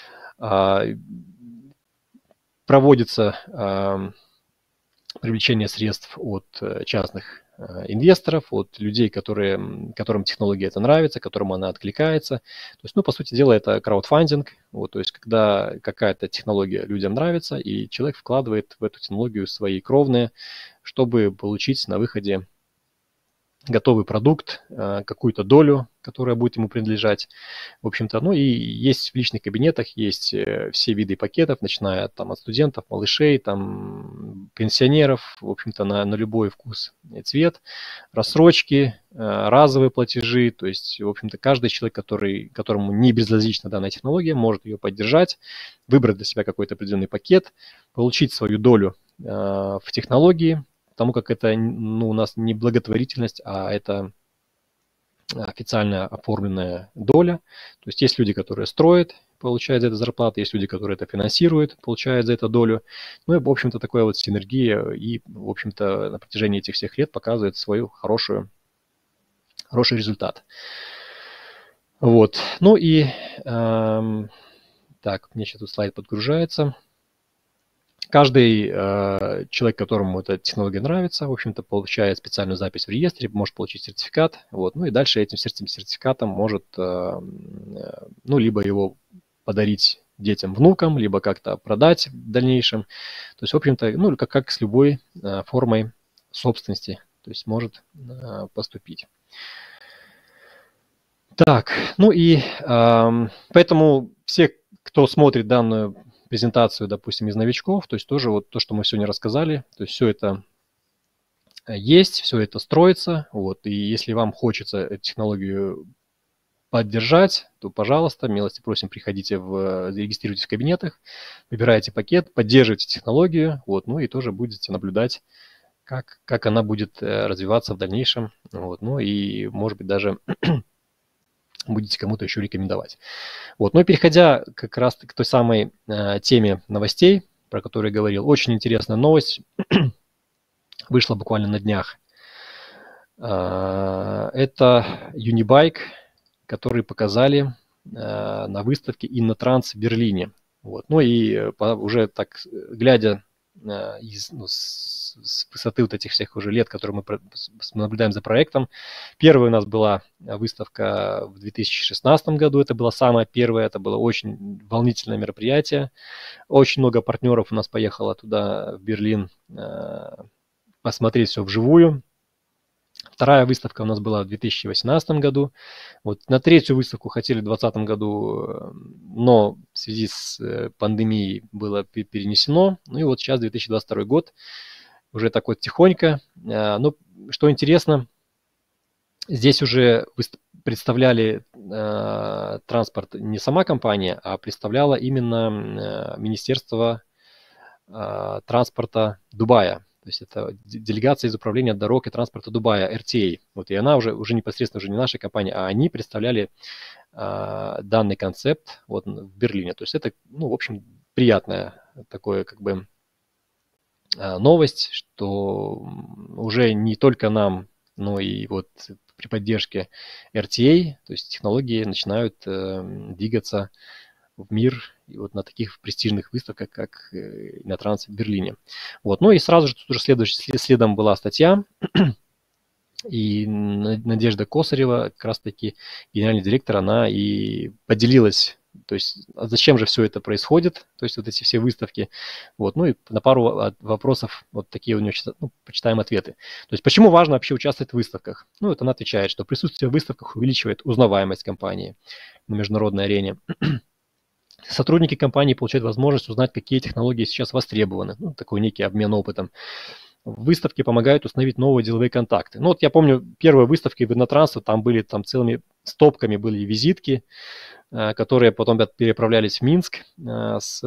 проводится привлечение средств от частных инвесторов, от людей, которые, которым технология это нравится, которым она откликается. То есть, ну, по сути дела, это краудфандинг, вот, то есть, когда какая-то технология людям нравится, и человек вкладывает в эту технологию свои кровные, чтобы получить на выходе готовый продукт, какую-то долю, которая будет ему принадлежать. В общем-то, ну и есть в личных кабинетах, есть все виды пакетов, начиная там от студентов, малышей, там, пенсионеров, в общем-то, на, на любой вкус и цвет, рассрочки, разовые платежи, то есть, в общем-то, каждый человек, который, которому не безразлична данная технология, может ее поддержать, выбрать для себя какой-то определенный пакет, получить свою долю в технологии, потому как это ну, у нас не благотворительность, а это официально оформленная доля. То есть есть люди, которые строят, получают за это зарплату, есть люди, которые это финансируют, получают за это долю. Ну и, в общем-то, такая вот синергия и, в общем-то, на протяжении этих всех лет показывает свою хорошую, хороший результат. Вот. Ну и, эм, так, мне сейчас тут слайд подгружается. Каждый э, человек, которому эта технология нравится, в общем-то, получает специальную запись в реестре, может получить сертификат, вот, ну и дальше этим сертификатом может, э, ну, либо его подарить детям, внукам, либо как-то продать в дальнейшем. То есть, в общем-то, ну, как, как с любой э, формой собственности, то есть может э, поступить. Так, ну и э, поэтому все, кто смотрит данную презентацию, допустим, из новичков, то есть тоже вот то, что мы сегодня рассказали, то есть все это есть, все это строится, вот, и если вам хочется эту технологию поддержать, то, пожалуйста, милости просим, приходите, в, зарегистрируйтесь в кабинетах, выбирайте пакет, поддерживайте технологию, вот, ну и тоже будете наблюдать как, как она будет развиваться в дальнейшем. Вот. Ну и, может быть, даже будете кому-то еще рекомендовать. Вот. Но переходя как раз к той самой э, теме новостей, про которую я говорил, очень интересная новость вышла буквально на днях. Э, это Unibike, который показали э, на выставке InnoTrans в Берлине. Вот. Ну и по, уже так, глядя э, из, ну, с, с высоты вот этих всех уже лет, которые мы про, наблюдаем за проектом, первая у нас была выставка в две тысячи шестнадцатом году, это была самая первая, это было очень волнительное мероприятие. Очень много партнеров у нас поехало туда, в Берлин, э, посмотреть все вживую. Вторая выставка у нас была в две тысячи восемнадцатом году. Вот на третью выставку хотели в две тысячи двадцатом году, но в связи с пандемией было перенесено. Ну и вот сейчас две тысячи двадцать второй год, уже так вот тихонько. Но что интересно, здесь уже представляли э, транспорт не сама компания, а представляла именно э, Министерство э, транспорта Дубая. То есть это делегация из управления дорог и транспорта Дубая, эр ти эй. Вот, и она уже, уже непосредственно уже не наша компания, а они представляли э, данный концепт вот, в Берлине. То есть это, ну, в общем, приятная такое как бы э, новость, что уже не только нам, но и вот при поддержке эр ти эй, то есть технологии начинают э, двигаться в мир и вот на таких престижных выставках, как InnoTrans в Берлине. Вот. Ну и сразу же тут уже следующий, следом была статья, и Надежда Косарева, как раз-таки генеральный директор, она и поделилась, то есть а зачем же все это происходит, то есть вот эти все выставки. Вот. Ну и на пару вопросов вот такие у нее, ну, почитаем ответы. То есть почему важно вообще участвовать в выставках? Ну, вот она отвечает, что присутствие в выставках увеличивает узнаваемость компании на международной арене. Сотрудники компании получают возможность узнать, какие технологии сейчас востребованы. Ну, такой некий обмен опытом. Выставки помогают установить новые деловые контакты. Ну, вот я помню, первые выставки в InnoTrans, там были там целыми стопками были визитки, которые потом переправлялись в Минск с,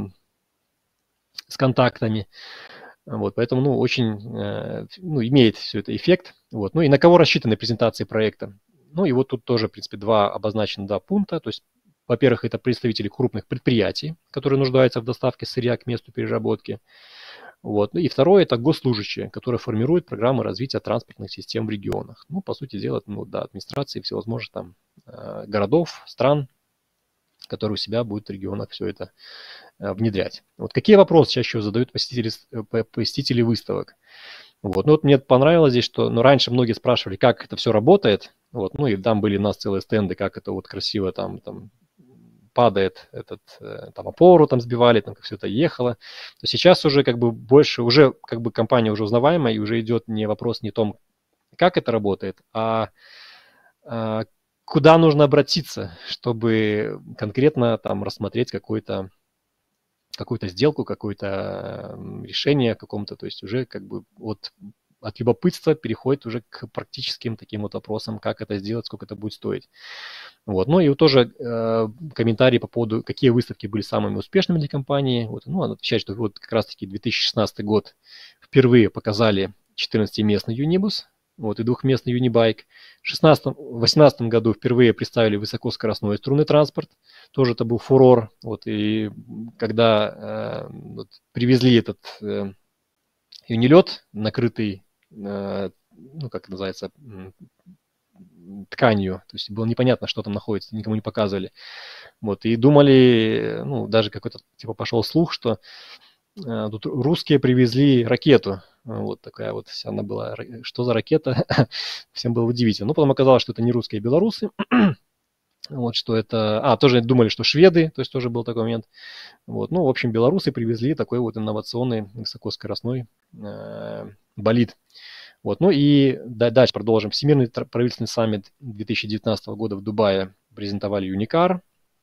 с контактами. Вот, поэтому, ну, очень, ну, имеет все это эффект. Вот. Ну, и на кого рассчитаны презентации проекта? Ну, и вот тут тоже, в принципе, два обозначены, два пункта. То есть, во-первых, это представители крупных предприятий, которые нуждаются в доставке сырья к месту переработки. Вот. И второе – это госслужащие, которые формируют программы развития транспортных систем в регионах. Ну, по сути дела, ну, да, администрации всевозможных там городов, стран, которые у себя будут в регионах все это внедрять. Вот какие вопросы чаще всего задают посетители, посетители выставок? Вот. Ну, вот мне понравилось здесь, что ну, раньше многие спрашивали, как это все работает. Вот. Ну, и там были у нас целые стенды, как это вот красиво там, там падает этот, там опору там сбивали, там как все это ехало. То сейчас уже как бы больше, уже как бы компания уже узнаваемая, и уже идет не вопрос не о том, как это работает, а, а куда нужно обратиться, чтобы конкретно там рассмотреть какой-то какую-то сделку, какое-то решение каком-то, то есть уже как бы от, от любопытства переходит уже к практическим таким вот вопросам, как это сделать, сколько это будет стоить. Вот. Ну и вот тоже э, комментарии по поводу, какие выставки были самыми успешными для компании. Вот. Ну, она отвечает, что вот как раз-таки две тысячи шестнадцатый год впервые показали четырнадцатиместный юнибус, вот, и двухместный юнибайк. В две тысячи восемнадцатом году впервые представили высокоскоростной струнный транспорт. Тоже это был фурор. Вот, и когда э, вот, привезли этот э, юнилет, накрытый, э, ну, как это называется, тканью, то есть было непонятно, что там находится, никому не показывали. Вот, и думали, ну, даже какой-то, типа, пошел слух, что э, тут русские привезли ракету. Вот такая вот вся она была. Что за ракета? Всем было удивительно. Но потом оказалось, что это не русские, а белорусы. Вот что это... А, тоже думали, что шведы, то есть тоже был такой момент. Вот, ну, в общем, белорусы привезли такой вот инновационный высокоскоростной э, болид. Вот, ну и да, дальше продолжим. Всемирный правительственный саммит две тысячи девятнадцатого года в Дубае презентовали Юникар.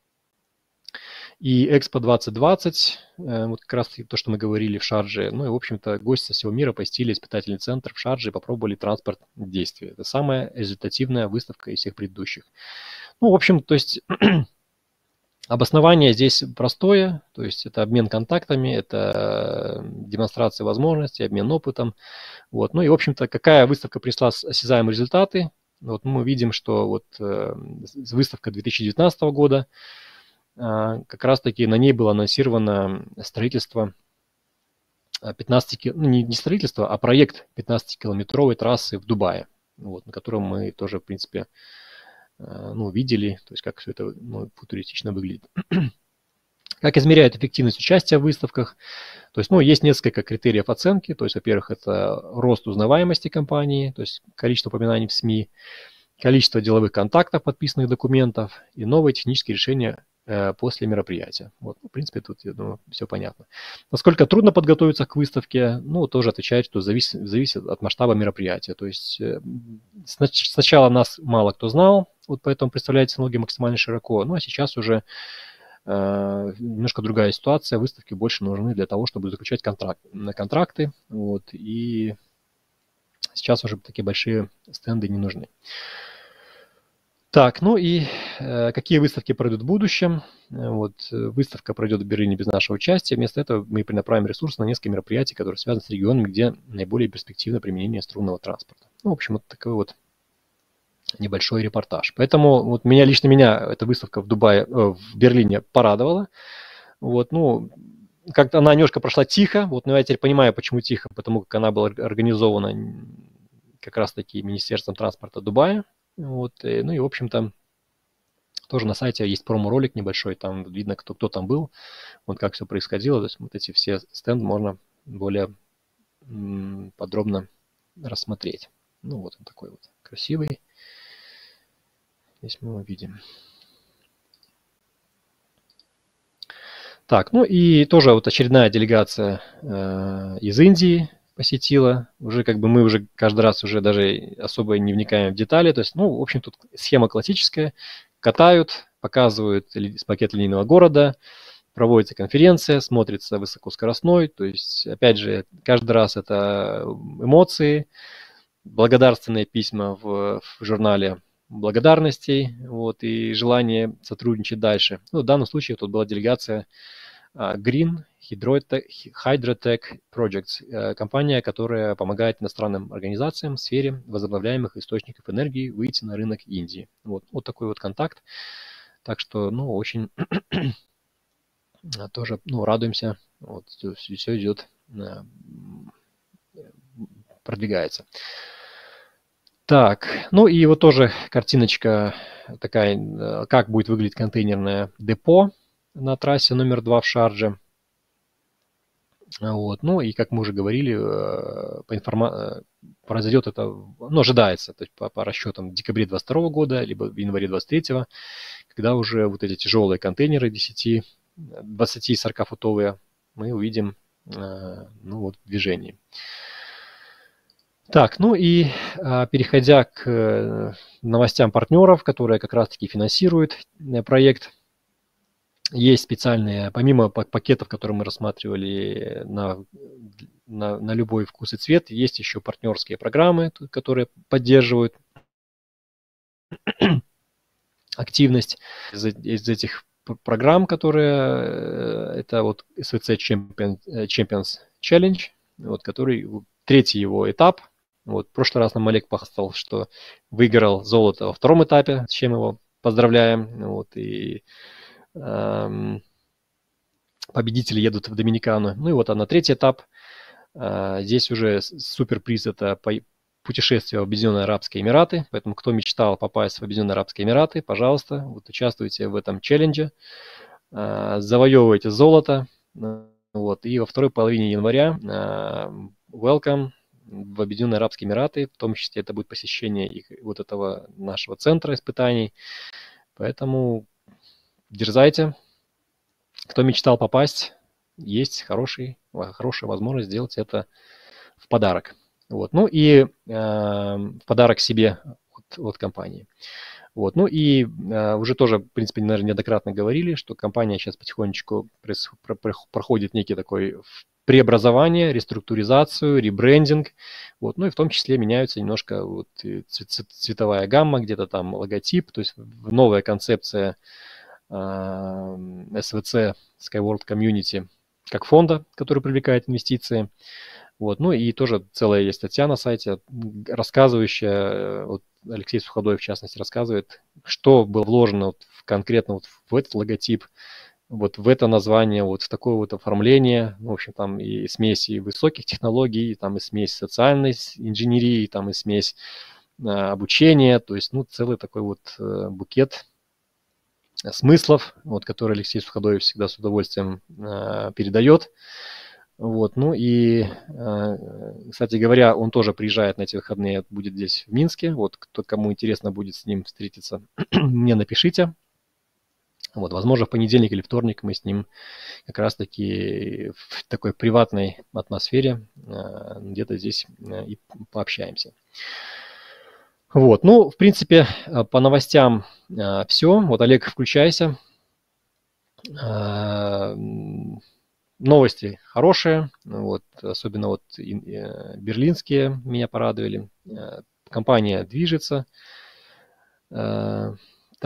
И Экспо двадцать двадцать, э, вот как раз то, что мы говорили в Шардже. Ну и, в общем-то, гости со всего мира посетили испытательный центр в Шардже и попробовали транспорт в действии. Это самая результативная выставка из всех предыдущих. Ну, в общем, то есть Обоснование здесь простое, то есть это обмен контактами, это демонстрация возможностей, обмен опытом. Вот. Ну и, в общем-то, какая выставка принесла осязаемые результаты? Вот мы видим, что вот э, выставка две тысячи девятнадцатого года, э, как раз-таки на ней было анонсировано строительство пятнадцати, ну, не, не строительство, а проект пятнадцатикилометровой трассы в Дубае, вот, на котором мы тоже, в принципе, э, ну, видели, то есть как все это, ну, футуристично выглядит. Как измеряют эффективность участия в выставках? То есть, ну, есть несколько критериев оценки. То есть, во-первых, это рост узнаваемости компании, то есть количество упоминаний в СМИ, количество деловых контактов, подписанных документов и новые технические решения э, после мероприятия. Вот, в принципе, тут, я думаю, все понятно. Насколько трудно подготовиться к выставке? Ну, тоже отвечает, что зависит, зависит от масштаба мероприятия. То есть, э, сначала нас мало кто знал, вот поэтому представляет технологии максимально широко, ну, а сейчас уже немножко другая ситуация, выставки больше нужны для того, чтобы заключать контракт, контракты, вот, и сейчас уже такие большие стенды не нужны. Так, ну и э, какие выставки пройдут в будущем? Вот, выставка пройдет в Берлине без нашего участия, вместо этого мы перенаправим ресурсы на несколько мероприятий, которые связаны с регионами, где наиболее перспективно применение струнного транспорта. Ну, в общем, вот такой вот небольшой репортаж. Поэтому вот меня, лично меня эта выставка в Дубае, э, в Берлине порадовала. Вот, ну, как-то она немножко прошла тихо. Вот, но я теперь понимаю, почему тихо, потому как она была организована как раз-таки Министерством транспорта Дубая. Вот, и, ну и, в общем-то, тоже на сайте есть промо-ролик небольшой, там видно, кто, кто там был, вот как все происходило. То есть вот эти все стенды можно более м, подробно рассмотреть. Ну, вот он такой вот красивый. Здесь мы его видим. Так, ну и тоже вот очередная делегация э, из Индии посетила. Уже как бы мы уже каждый раз уже даже особо не вникаем в детали. То есть, ну, в общем, тут схема классическая. Катают, показывают макет линейного города, проводится конференция, смотрится высокоскоростной. То есть, опять же, каждый раз это эмоции, благодарственные письма в, в журнале благодарностей, вот, и желание сотрудничать дальше. Ну, в данном случае тут была делегация uh, Green Hydrotech Projects, uh, компания, которая помогает иностранным организациям в сфере возобновляемых источников энергии выйти на рынок Индии. Вот, вот такой вот контакт. Так что, ну, очень тоже, ну, радуемся. Вот, все идет, uh, продвигается. Так, ну и вот тоже картиночка такая, как будет выглядеть контейнерное депо на трассе номер два в Шардже. Вот, ну и как мы уже говорили, по информа... произойдет это, ну, ожидается, то есть по, по расчетам в декабре двадцать второго года, либо в январе двадцать третьего, когда уже вот эти тяжелые контейнеры двадцати-сорокафутовые мы увидим, ну, вот, в движении. Так, ну и а, переходя к э, новостям партнеров, которые как раз-таки финансируют э, проект, есть специальные, помимо пакетов, которые мы рассматривали на, на, на любой вкус и цвет, есть еще партнерские программы, которые поддерживают активность. Из, из этих программ, которые, это вот эс ви си Champions, Champions Challenge, вот, который третий его этап. Вот, в прошлый раз нам Олег похвастал, что выиграл золото во втором этапе, с чем его поздравляем. Вот, и эм, победители едут в Доминикану. Ну и вот на третий этап. Э, здесь уже суперприз – это путешествие в Объединенные Арабские Эмираты. Поэтому кто мечтал попасть в Объединенные Арабские Эмираты, пожалуйста, вот, участвуйте в этом челлендже, э, завоевывайте золото. Вот, и во второй половине января э, welcome в Объединенные Арабские Эмираты, в том числе это будет посещение их, вот этого нашего центра испытаний. Поэтому дерзайте. Кто мечтал попасть, есть хороший, хорошая возможность сделать это в подарок. Вот. Ну и э, в подарок себе от, от компании. Вот. Ну и э, уже тоже, в принципе, наверное, неоднократно говорили, что компания сейчас потихонечку проходит некий такой преобразование, реструктуризацию, ребрендинг. Вот. Ну и в том числе меняются немножко вот цветовая гамма, где-то там логотип, то есть новая концепция эс ви си Skyward Community как фонда, который привлекает инвестиции. Вот. Ну и тоже целая есть статья на сайте, рассказывающая, вот Алексей Суходоев в частности рассказывает, что было вложено вот в, конкретно вот в этот логотип, вот в это название, вот в такое вот оформление. В общем, там и смесь и высоких технологий, там и смесь социальной инженерии, там и смесь э, обучения, то есть, ну, целый такой вот э, букет смыслов, вот, который Алексей Суходоев всегда с удовольствием э, передает. Вот, ну и, кстати говоря, он тоже приезжает на эти выходные, будет здесь в Минске. Вот, кто, кому интересно будет с ним встретиться, мне напишите. Вот, возможно, в понедельник или вторник мы с ним как раз-таки в такой приватной атмосфере где-то здесь и пообщаемся. Вот, ну, в принципе, по новостям все. Вот, Олег, включайся. Новости хорошие, вот, особенно вот берлинские меня порадовали. Компания движется. Так,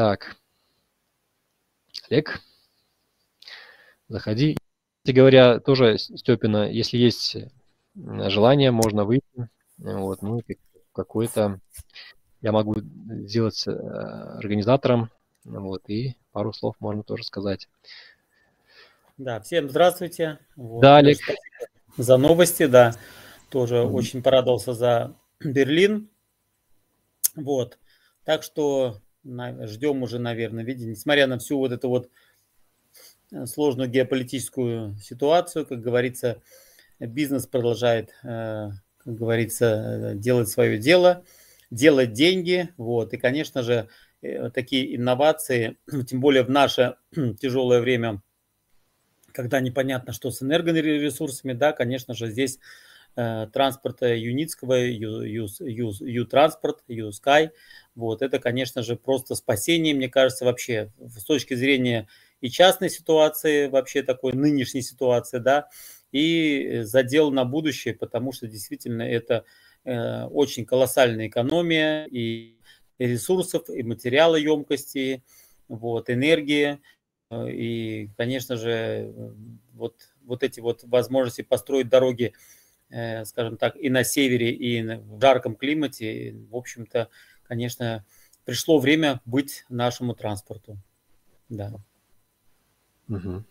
Олег, заходи. Кстати говоря, тоже, Степина, если есть желание, можно выйти. Вот, ну, какой-то я могу сделать организатором, вот, и пару слов можно тоже сказать. Да, всем здравствуйте. Вот, да, Олег. За новости, да, тоже mm-hmm. очень порадовался за Берлин. Вот, так что на, ждем уже, наверное, видите, несмотря на всю вот эту вот сложную геополитическую ситуацию, как говорится, бизнес продолжает, как говорится, делать свое дело, делать деньги, вот, и, конечно же, такие инновации, тем более в наше тяжелое время, когда непонятно, что с энергоресурсами, да, конечно же, здесь э, транспорта Юницкого, Ю-транспорт, Ю-Sky, вот, это, конечно же, просто спасение, мне кажется, вообще, с точки зрения и частной ситуации, вообще такой нынешней ситуации, да, и задел на будущее, потому что действительно это э, очень колоссальная экономия и ресурсов, и материалоемкости, вот, энергии. И, конечно же, вот, вот эти вот возможности построить дороги, э, скажем так, и на севере, и в жарком климате, в общем-то, конечно, пришло время быть нашему транспорту. Да. Угу.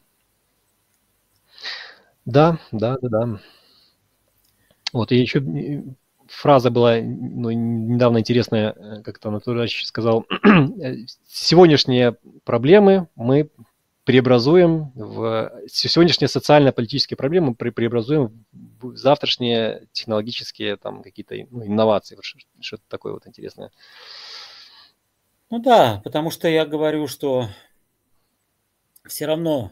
Да, да, да, да. Вот, и еще фраза была, ну, недавно интересная, как-то Анатолий сказал, сегодняшние проблемы мы преобразуем в сегодняшние социально-политические проблемы мы преобразуем в завтрашние технологические там какие-то, ну, инновации, вот что-то такое вот интересное. Ну да, потому что я говорю, что все равно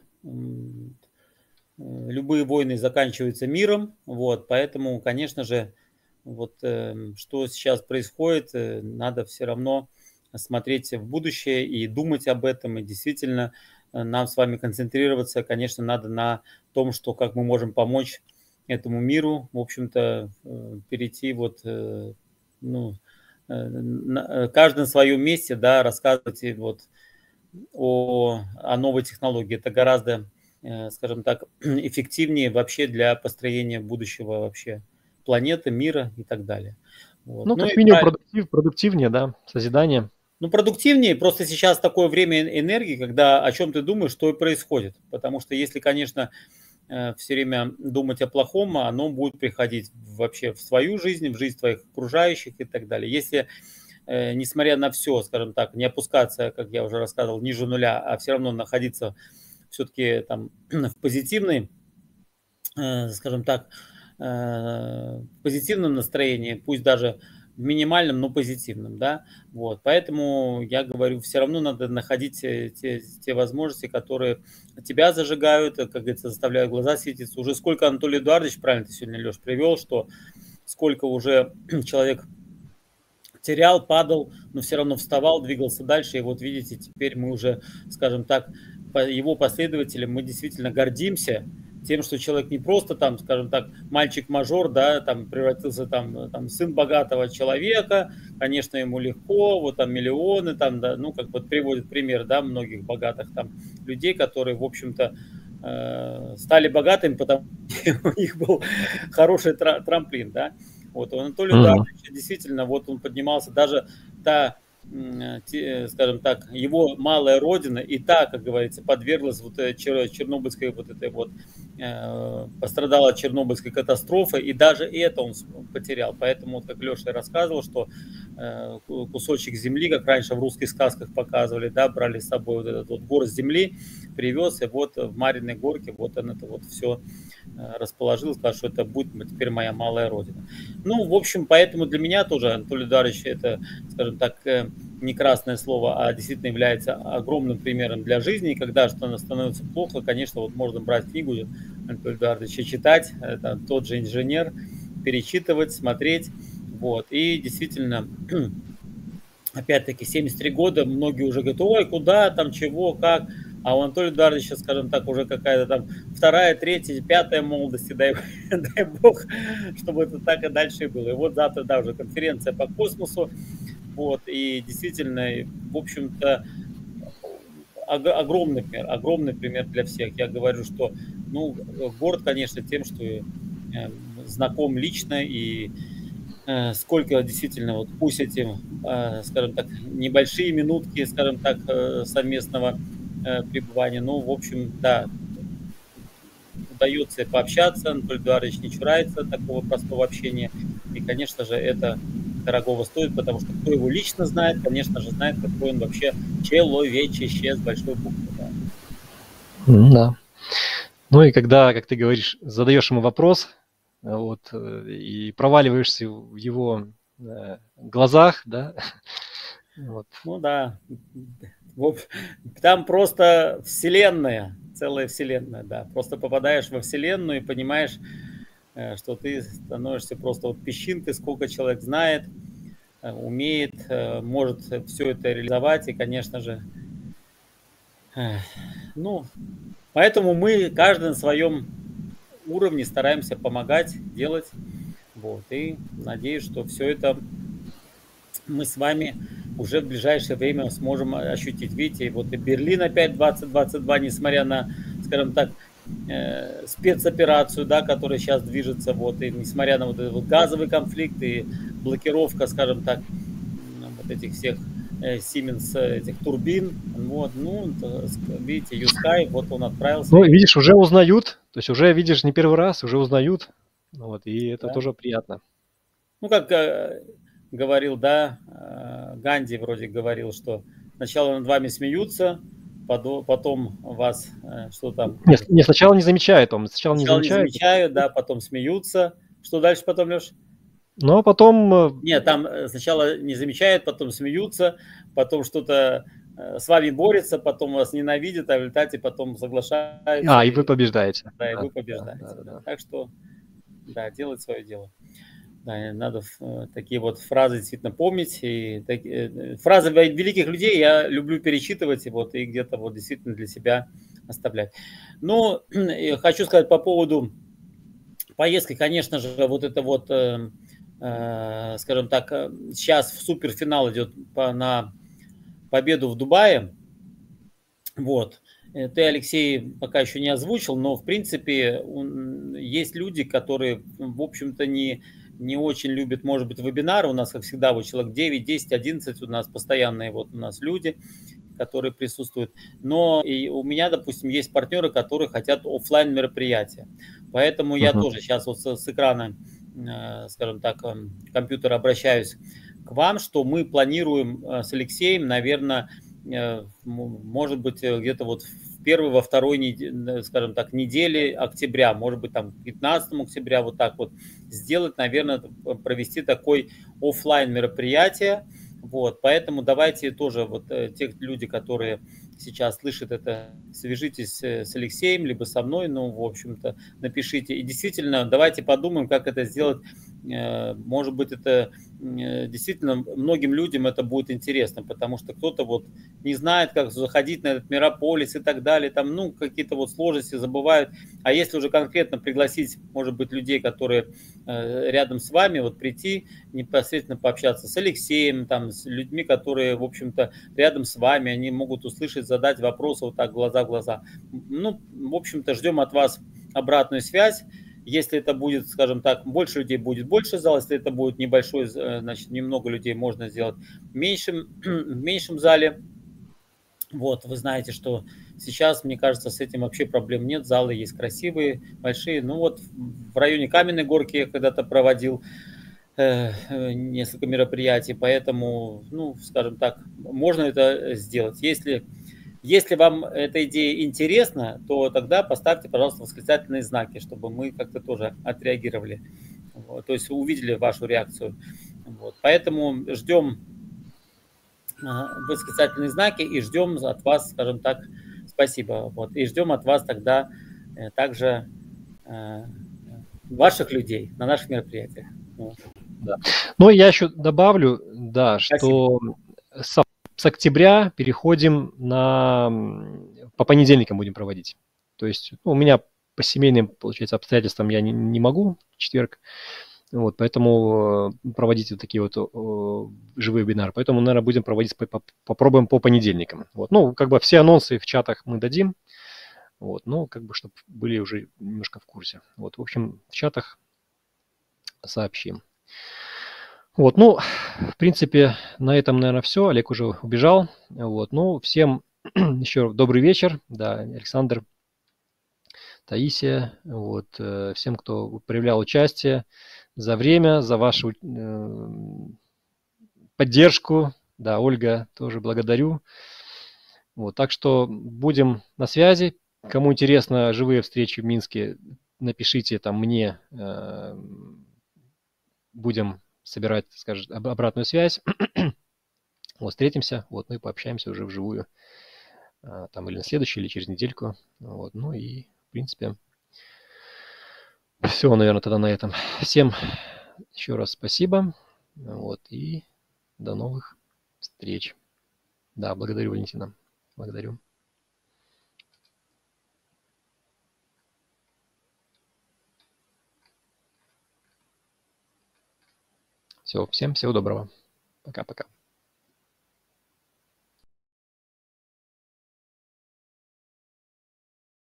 любые войны заканчиваются миром, вот, поэтому, конечно же, вот что сейчас происходит, надо все равно смотреть в будущее и думать об этом, и действительно нам с вами концентрироваться, конечно, надо на том, что как мы можем помочь этому миру, в общем-то, перейти вот, ну, каждый на своем месте, да, рассказывать вот о, о новой технологии. Это гораздо, скажем так, эффективнее вообще для построения будущего вообще планеты, мира и так далее. Вот. Ну, ну, как минимум продуктив, продуктивнее, да, созидание. Ну, продуктивнее, просто сейчас такое время энергии, когда о чем ты думаешь, что и происходит. Потому что если, конечно, все время думать о плохом, оно будет приходить вообще в свою жизнь, в жизнь твоих окружающих и так далее. Если, несмотря на все, скажем так, не опускаться, как я уже рассказывал, ниже нуля, а все равно находиться все-таки там в позитивной, скажем так, в позитивном настроении, пусть даже в минимальном, но позитивном, да, вот, поэтому я говорю, все равно надо находить те, те возможности, которые тебя зажигают, как говорится, заставляют глаза светиться. Уже сколько, Анатолий Эдуардович, правильно ты сегодня, Леш, привел, что сколько уже человек терял, падал, но все равно вставал, двигался дальше, и вот видите, теперь мы уже, скажем так, по его последователям мы действительно гордимся тем, что человек не просто там, скажем так, мальчик-мажор, да, там превратился там, там сын богатого человека, конечно, ему легко, вот там миллионы, там, да, ну, как вот приводит пример, да, многих богатых там людей, которые, в общем-то, э, стали богатыми, потому что у них был хороший тра- трамплин, да. Вот у Анатолия Эдуардовича действительно, вот он поднимался, даже та, скажем так, его малая родина и та, как говорится, подверглась вот чернобыльской вот этой вот, пострадала от чернобыльской катастрофы, и даже это он потерял. Поэтому, вот как Леша рассказывал, что кусочек земли, как раньше в русских сказках показывали, да, брали с собой вот этот вот горсть земли, привез, и вот в Марьиной Горке вот он это вот все расположил, сказал, что это будет теперь моя малая родина. Ну, в общем, поэтому для меня тоже Анатолий Эдуардович это, скажем так, не красное слово, а действительно является огромным примером для жизни. И когда что-то становится плохо, конечно, вот можно брать книгу Анатолия Эдуардовича, читать, это тот же инженер, перечитывать, смотреть. Вот. И действительно, опять-таки, семьдесят три года, многие уже говорят, ой, куда там, чего, как. А у Анатолия Эдуардовича, скажем так, уже какая-то там вторая, третья, пятая молодости, дай, дай бог, чтобы это так и дальше и было. И вот завтра, да, уже конференция по космосу, вот, и действительно, в общем-то, огромный пример, огромный пример для всех. Я говорю, что, ну, город, конечно, тем, что знаком лично, и сколько действительно, вот пусть эти, скажем так, небольшие минутки, скажем так, совместного пребывания, ну, в общем, да, удается пообщаться, Анатолий Эдуардович не чурается такого простого общения, и, конечно же, это дорогого стоит, потому что кто его лично знает, конечно же, знает, какой он вообще человечище с большой буквы. Да. Да. Ну и когда, как ты говоришь, задаешь ему вопрос, вот, и проваливаешься в его э, глазах, да. Вот. Ну да. Там просто вселенная, целая вселенная, да. Просто попадаешь во вселенную и понимаешь, что ты становишься просто вот песчинкой, сколько человек знает, умеет, может все это реализовать. И, конечно же, ну, поэтому мы каждый на своем уровне стараемся помогать, делать. Вот. И надеюсь, что все это мы с вами уже в ближайшее время сможем ощутить. Видите, вот и Берлин опять двадцать двадцать два, несмотря на, скажем так, э, спецоперацию, да, которая сейчас движется, вот, и несмотря на вот этот вот газовый конфликт и блокировка, скажем так, вот этих всех э, Siemens, этих турбин, вот, ну, видите, Юскай, вот он отправился. Ну, видишь, уже узнают, то есть уже, видишь, не первый раз, уже узнают, вот, и это да. тоже приятно. Ну, как э, говорил, да, э, Ганди вроде говорил, что сначала над вами смеются, потом вас э, что там... Нет, не, сначала не замечают, он сначала, сначала не замечают. не замечают, да, потом смеются. Что дальше потом, Леш? Ну, а потом... Нет, там сначала не замечают, потом смеются, потом что-то с вами борется, потом вас ненавидят, а в результате потом соглашаются. А, и, и вы побеждаете. Да, да, и вы побеждаете. Да, да, да. Так что, да, делать свое дело. Да, надо такие вот фразы действительно помнить. И такие, фразы великих людей я люблю перечитывать и, вот, и где-то вот действительно для себя оставлять. Но хочу сказать по поводу поездки, конечно же, вот это вот, э, э, скажем так, сейчас в суперфинал идет по, на победу в Дубае. Вот. Ты, Алексей, пока еще не озвучил, но в принципе есть люди, которые, в общем-то, не, не очень любят, может быть, вебинары. У нас, как всегда, вот человек девять, десять, одиннадцать у нас постоянные вот у нас люди, которые присутствуют. Но и у меня, допустим, есть партнеры, которые хотят офлайн мероприятия. Поэтому uh-huh. я тоже сейчас вот с, с экрана, э, скажем так, э, компьютера обращаюсь к вам, что мы планируем э, с Алексеем, наверное, э, может быть, где-то вот в первой, во второй, неделе, скажем так, неделе октября, может быть, там пятнадцатого октября, вот так вот сделать, наверное, провести такой офлайн мероприятие. Вот, поэтому давайте тоже вот э, те люди, которые сейчас слышат это, свяжитесь с Алексеем, либо со мной, ну, в общем-то, напишите. И действительно, давайте подумаем, как это сделать может быть, это действительно многим людям это будет интересно, потому что кто-то вот не знает, как заходить на этот Мирополис и так далее, там, ну, какие-то вот сложности забывают. А если уже конкретно пригласить, может быть, людей, которые рядом с вами, вот прийти, непосредственно пообщаться с Алексеем, там, с людьми, которые, в общем-то, рядом с вами, они могут услышать, задать вопросы вот так глаза в глаза. Ну, в общем-то, ждем от вас обратную связь. Если это будет, скажем так, больше людей, будет больше зал. Если это будет небольшой, значит, немного людей, можно сделать в меньшем, в меньшем зале. Вот, вы знаете, что сейчас, мне кажется, с этим вообще проблем нет. Залы есть красивые, большие. Ну вот в районе Каменной Горки я когда-то проводил э, несколько мероприятий, поэтому, ну, скажем так, можно это сделать. Если Если вам эта идея интересна, то тогда поставьте, пожалуйста, восклицательные знаки, чтобы мы как-то тоже отреагировали, вот, то есть увидели вашу реакцию. Вот. Поэтому ждем восклицательные знаки и ждем от вас, скажем так, спасибо. Вот, и ждем от вас тогда также ваших людей на наших мероприятиях. Вот. Да. Но я еще добавлю, да, что с, с октября переходим на... По понедельникам будем проводить. То есть ну, у меня по семейным, получается, обстоятельствам я не, не могу в четверг. Вот, поэтому проводить вот такие вот о, живые вебинары. Поэтому, наверное, будем проводить, по, по, попробуем по понедельникам. Вот, ну, как бы все анонсы в чатах мы дадим. Вот, ну, как бы, чтобы были уже немножко в курсе. Вот, в общем, в чатах сообщим. Вот, ну, в принципе, на этом, наверное, все. Олег уже убежал. Вот, ну, всем еще добрый вечер. Да, Александр, Таисия, вот, всем, кто проявлял участие, за время, за вашу э, поддержку. Да, Ольга, тоже благодарю. Вот, так что будем на связи. Кому интересно живые встречи в Минске, напишите там мне. Э, будем собирать, скажем, обратную связь. Вот, встретимся, вот, мы пообщаемся уже вживую. Там или на следующую, или через недельку. Вот, ну и, в принципе, все, наверное, тогда на этом. Всем еще раз спасибо. Вот, и до новых встреч. Да, благодарю, Валентина. Благодарю. Все, всем всего доброго. Пока-пока.